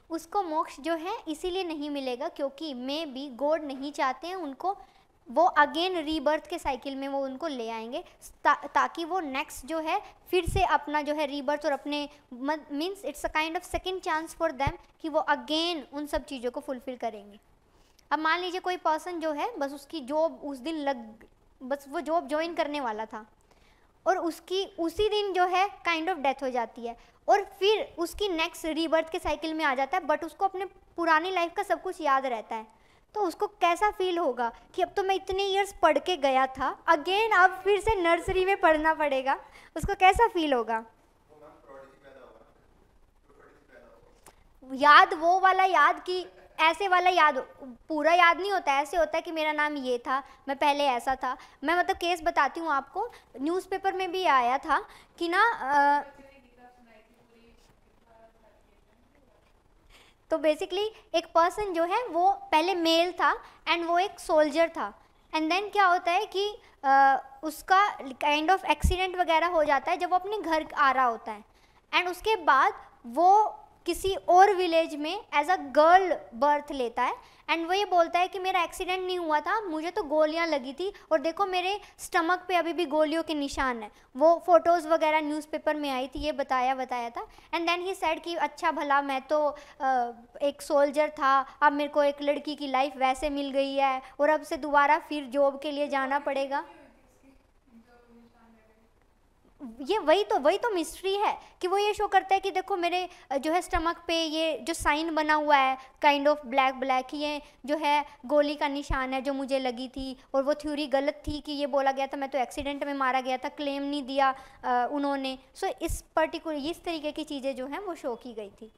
उसको मोक्ष जो है इसीलिए नहीं मिलेगा क्योंकि मे बी गॉड नहीं चाहते हैं उनको, वो अगेन रीबर्थ के साइकिल में वो उनको ले आएंगे ता, ताकि वो नेक्स्ट जो है फिर से अपना जो है रीबर्थ और अपने means it's a kind of second chance for them कि वो अगेन उन सब चीज़ों को फुलफिल करेंगे। अब मान लीजिए कोई पर्सन जो है बस उसकी जॉब उस दिन लग बस वो जॉब ज्वाइन करने वाला था और उसकी उसी दिन जो है काइंड ऑफ डेथ हो जाती है और फिर उसकी नेक्स्ट रीबर्थ के साइकिल में आ जाता है, बट उसको अपने पुरानी लाइफ का सब कुछ याद रहता है। तो उसको कैसा फील होगा कि अब तो मैं इतने इयर्स पढ़ के गया था, अगेन अब फिर से नर्सरी में पढ़ना पड़ेगा, उसको कैसा फील होगा? याद वो वाला याद कि ऐसे वाला याद पूरा याद नहीं होता, ऐसे होता है कि मेरा नाम ये था, मैं पहले ऐसा था। मैं मतलब केस बताती हूँ आपको, न्यूज़पेपर में भी आया था कि ना आ, तो बेसिकली एक पर्सन जो है वो पहले मेल था एंड वो एक सोल्जर था एंड देन क्या होता है कि आ, उसका काइंड ऑफ एक्सीडेंट वगैरह हो जाता है जब वो अपने घर आ रहा होता है एंड उसके बाद वो किसी और विलेज में एज अ गर्ल बर्थ लेता है एंड वो ये बोलता है कि मेरा एक्सीडेंट नहीं हुआ था, मुझे तो गोलियां लगी थी और देखो मेरे स्टमक पे अभी भी गोलियों के निशान हैं। वो फोटोज़ वगैरह न्यूज़पेपर में आई थी, ये बताया बताया था एंड देन ही सेड कि अच्छा भला मैं तो आ, एक सोल्जर था, अब मेरे को एक लड़की की लाइफ वैसे मिल गई है और अब से दोबारा फिर जॉब के लिए जाना पड़ेगा। ये वही तो वही तो मिस्ट्री है कि वो ये शो करता है कि देखो मेरे जो है स्टमक पे ये जो साइन बना हुआ है काइंड ऑफ ब्लैक ब्लैक, ये जो है गोली का निशान है जो मुझे लगी थी और वो थ्योरी गलत थी कि ये बोला गया था मैं तो एक्सीडेंट में मारा गया था, क्लेम नहीं दिया आ, उन्होंने। सो so, इस पर्टिकुलर इस तरीके की चीज़ें जो हैं वो शो की गई थी।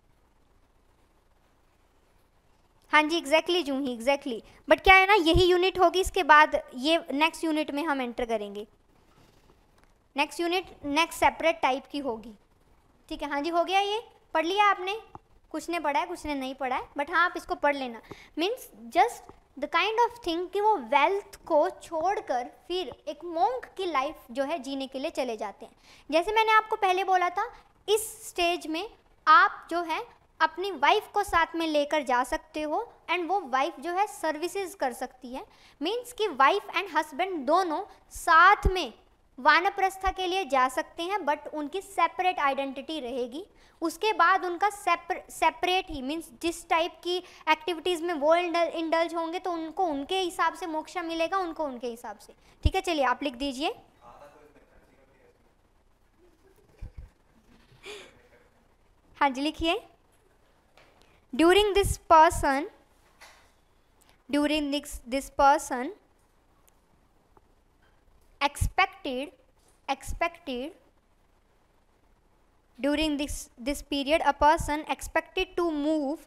हाँ जी एग्जैक्टली जूँ ही एग्जैक्टली बट क्या है ना, यही यूनिट होगी, इसके बाद ये नेक्स्ट यूनिट में हम एंटर करेंगे। Next unit next separate type की होगी, ठीक है। हाँ जी हो गया, ये पढ़ लिया आपने? कुछ ने पढ़ा है कुछ ने नहीं पढ़ा है, बट हाँ आप इसको पढ़ लेना। Means just the kind of thing कि वो वेल्थ को छोड़कर फिर एक मोंक की लाइफ जो है जीने के लिए चले जाते हैं। जैसे मैंने आपको पहले बोला था, इस स्टेज में आप जो है अपनी वाइफ को साथ में लेकर जा सकते हो एंड वो वाइफ जो है सर्विसेज कर सकती है। मीन्स कि वाइफ एंड हस्बैंड दोनों साथ में वानप्रस्था के लिए जा सकते हैं, बट उनकी सेपरेट आइडेंटिटी रहेगी। उसके बाद उनका सेपर सेपरेट ही मीन्स जिस टाइप की एक्टिविटीज़ में वो इंडल्ज होंगे तो उनको उनके हिसाब से मोक्ष मिलेगा, उनको उनके हिसाब से। ठीक है, चलिए आप लिख दीजिए। हाँ जी लिखिए। During this person during this this person expected expected during this this period a person expected to move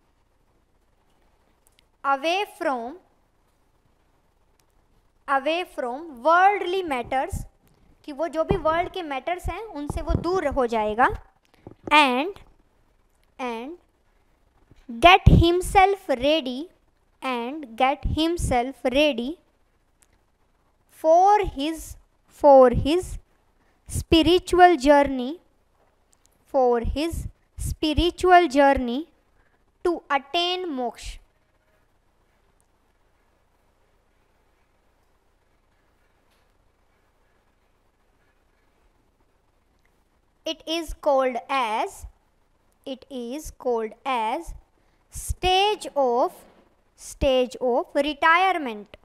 away from away from worldly matters, कि वो जो भी वर्ल्ड के मैटर्स हैं उनसे वो दूर हो जाएगा and and get himself ready and get himself ready for his for his spiritual journey for his spiritual journey to attain moksha. It is called as it is called as stage of stage of retirement.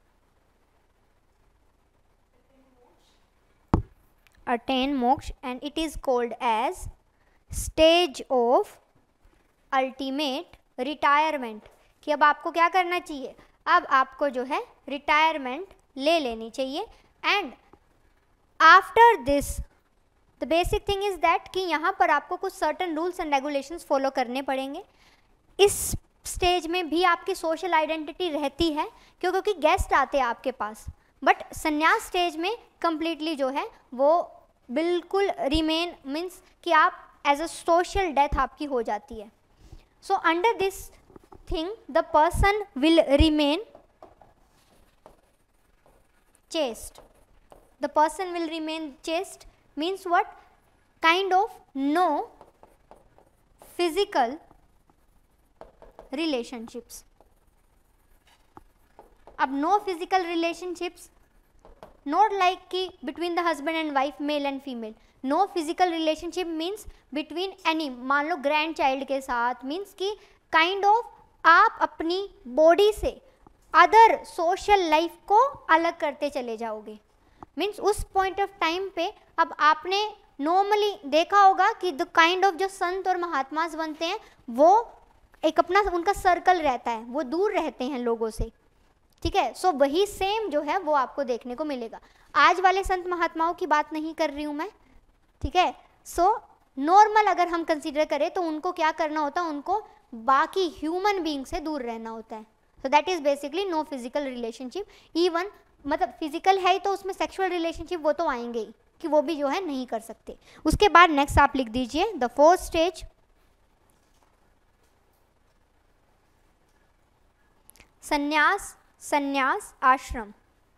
Attain moksha and it is called as stage of ultimate retirement, कि अब आपको क्या करना चाहिए, अब आपको जो है रिटायरमेंट ले लेनी चाहिए। And after this the basic thing is that कि यहाँ पर आपको कुछ certain rules and regulations follow करने पड़ेंगे। इस स्टेज में भी आपकी सोशल आइडेंटिटी रहती है क्यों, क्योंकि गेस्ट आते हैं आपके पास, बट संन्यास स्टेज में कंप्लीटली जो है वो बिल्कुल रिमेन मीन्स कि आप एज अ सोशल डेथ आपकी हो जाती है। So under this thing the person will remain chaste. The person will remain chaste means what? Kind of no physical relationships. अब no physical relationships, not like कि between the husband and wife, male and female. No physical relationship means between any, मान लो ग्रैंड चाइल्ड के साथ, मीन्स कि काइंड ऑफ आप अपनी बॉडी से अदर सोशल लाइफ को अलग करते चले जाओगे। मीन्स उस पॉइंट ऑफ टाइम पे अब आपने नॉर्मली देखा होगा कि द काइंड ऑफ जो संत और महात्मास बनते हैं वो एक अपना उनका सर्कल रहता है, वो दूर रहते हैं लोगों से, ठीक है। सो so, वही सेम जो है वो आपको देखने को मिलेगा। आज वाले संत महात्माओं की बात नहीं कर रही हूँ मैं, ठीक है। सो नॉर्मल अगर हम कंसीडर करें तो उनको क्या करना होता है, उनको बाकी ह्यूमन बीइंग से दूर रहना होता है। So that is basically no physical relationship. Even मतलब फिजिकल है तो उसमें सेक्सुअल रिलेशनशिप वो तो आएंगे ही, कि वो भी जो है नहीं कर सकते। उसके बाद नेक्स्ट आप लिख दीजिए द फोर्थ स्टेज, संन्यास, संन्यास आश्रम।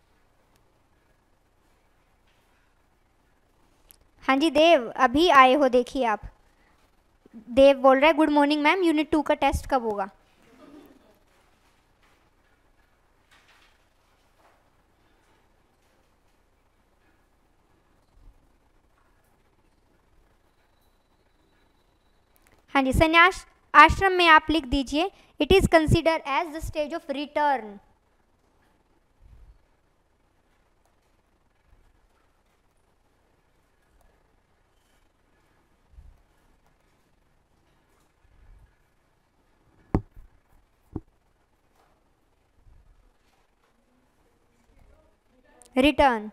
हाँ जी देव, अभी आए हो, देखिए आप। देव बोल रहा है good morning ma'am, unit two का टेस्ट कब होगा? हाँ जी, संन्यास आश्रम में आप लिख दीजिए it is consider as the stage of return. Return.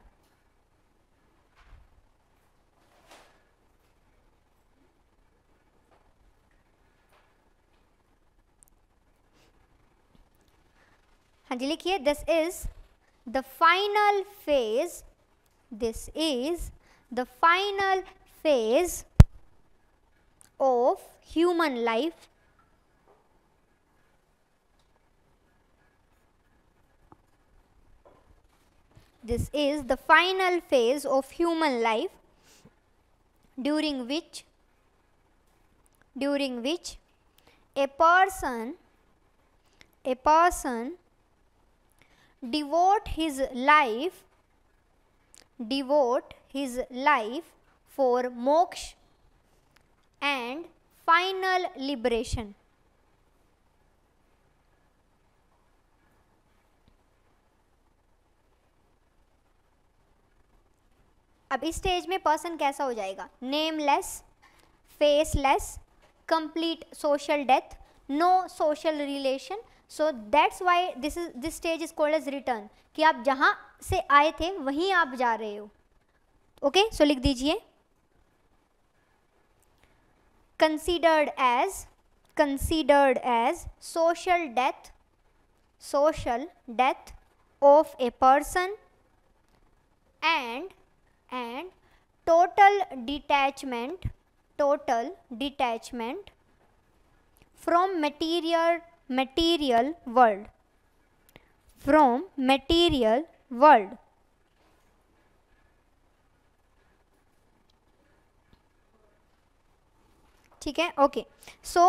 हाँ जी लिखिए, this is the final phase, this is the final phase of human life, this is the final phase of human life during which during which a person a person devote his life devote his life for moksha and final liberation। अब इस स्टेज में पर्सन कैसा हो जाएगा? Nameless, faceless, complete social death, no social relation. So that's why this is this stage is called as return, कि आप जहाँ से आए थे वहीं आप जा रहे हो। ओके, सो लिख दीजिए considered as considered as social death social death of a person and and total detachment total detachment from material material world from material world। ठीक है, okay. So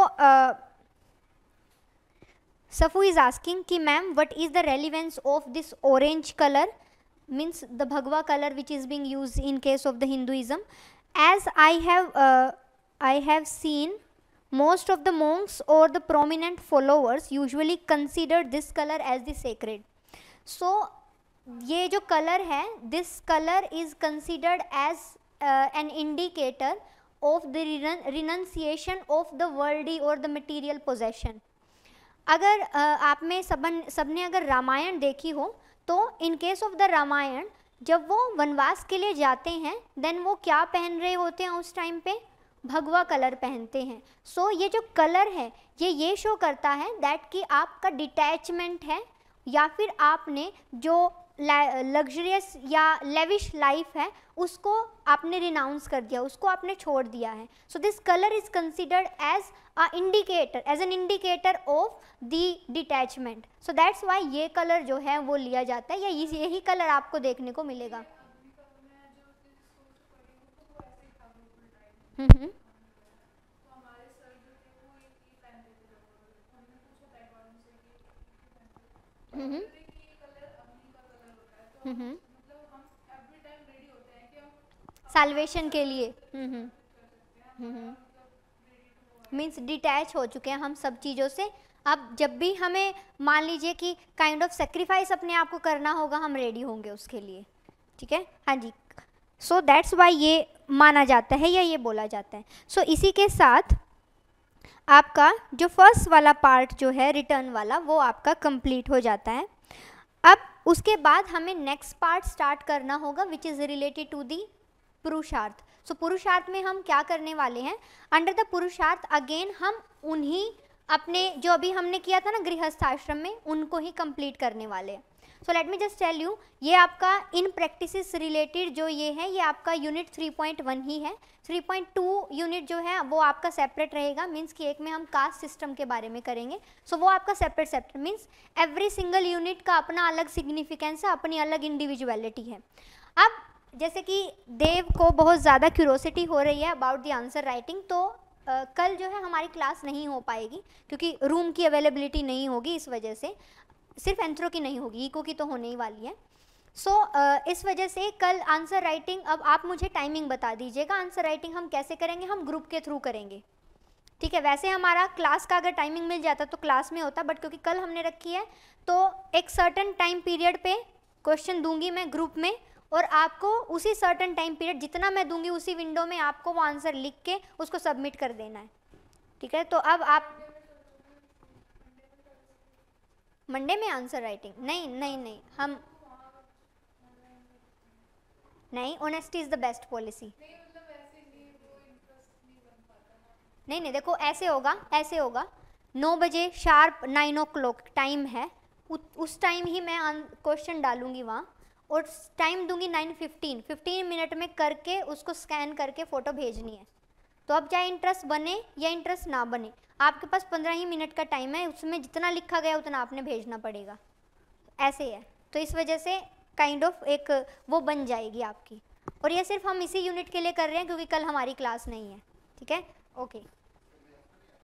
Safu is asking कि ma'am what is the relevance of this orange colour, means the bhagwa color which is being used in case of the Hinduism. As I have uh, I have seen most of the monks or the prominent followers usually consider this color as the sacred. So ये जो color है, this color is considered as uh, an indicator of the renun renunciation of the worldly or the material possession. अगर uh, आप में सबन सबने अगर रामायण देखी हो तो in case of the Ramayan जब वो वनवास के लिए जाते हैं देन वो क्या पहन रहे होते हैं उस टाइम पे? भगवा कलर पहनते हैं। सो so, ये जो कलर है ये ये शो करता है दैट कि आपका डिटैचमेंट है या फिर आपने जो लग्जरियस या लेविश लाइफ है उसको आपने रिनाउंस कर दिया, उसको आपने छोड़ दिया है। So this colour is considered as a indicator as an indicator of the detachment. So that's why ये कलर जो है वो लिया जाता है, या यही कलर आपको देखने को मिलेगा। हम्म साल्वेशन के लिए मीन्स डिटैच हो चुके हैं हम सब चीज़ों से। अब जब भी हमें मान लीजिए कि काइंड ऑफ सेक्रीफाइस अपने आप को करना होगा, हम रेडी होंगे उसके लिए, ठीक है। हाँ जी, सो दैट्स वाई ये माना जाता है या ये बोला जाता है। सो so, इसी के साथ आपका जो फर्स्ट वाला पार्ट जो है रिटर्न वाला, वो आपका कंप्लीट हो जाता है। अब उसके बाद हमें नेक्स्ट पार्ट स्टार्ट करना होगा which is related to the purushartha. So पुरुषार्थ में हम क्या करने वाले हैं, अंडर द पुरुषार्थ अगेन हम उन्हीं अपने जो अभी हमने किया था ना गृहस्थ आश्रम में, उनको ही कंप्लीट करने वाले हैं। So let me just tell you, ये आपका इन प्रैक्टिसेस रिलेटेड जो ये है, ये आपका यूनिट थ्री पॉइंट वन ही है। थ्री पॉइंट टू यूनिट जो है वो आपका सेपरेट रहेगा, मीन्स कि एक में हम कास्ट सिस्टम के बारे में करेंगे। सो so, वो आपका separate separate means every single unit का अपना अलग सिग्निफिकेंस है, अपनी अलग इंडिविजुअलिटी है। अब जैसे कि देव को बहुत ज़्यादा क्यूरोसिटी हो रही है अबाउट द आंसर राइटिंग, तो Uh, कल जो है हमारी क्लास नहीं हो पाएगी क्योंकि रूम की अवेलेबिलिटी नहीं होगी, इस वजह से सिर्फ एंथ्रो की नहीं होगी, इको की तो होने ही वाली है। सो so, uh, इस वजह से कल आंसर राइटिंग, अब आप मुझे टाइमिंग बता दीजिएगा, आंसर राइटिंग हम कैसे करेंगे, हम ग्रुप के थ्रू करेंगे, ठीक है। वैसे हमारा क्लास का अगर टाइमिंग मिल जाता तो क्लास में होता, बट क्योंकि कल हमने रखी है तो एक सर्टन टाइम पीरियड पे क्वेश्चन दूंगी मैं ग्रुप में, और आपको उसी सर्टन टाइम पीरियड जितना मैं दूंगी उसी विंडो में आपको वो आंसर लिख के उसको सबमिट कर देना है, ठीक है। तो अब आप मंडे में आंसर राइटिंग, नहीं नहीं नहीं हम नहीं, honesty is the best policy. नहीं नहीं देखो ऐसे होगा, ऐसे होगा, नौ बजे sharp nine o'clock time है, उस टाइम ही मैं क्वेश्चन डालूंगी वहाँ, और टाइम दूंगी नाइन फिफ्टीन, फिफ्टीन मिनट में करके उसको स्कैन करके फ़ोटो भेजनी है। तो अब चाहे इंटरेस्ट बने या इंटरेस्ट ना बने, आपके पास पंद्रह ही मिनट का टाइम है, उसमें जितना लिखा गया उतना आपने भेजना पड़ेगा, ऐसे है। तो इस वजह से काइंड ऑफ एक वो बन जाएगी आपकी, और ये सिर्फ हम इसी यूनिट के लिए कर रहे हैं क्योंकि कल हमारी क्लास नहीं है, ठीक है। ओके।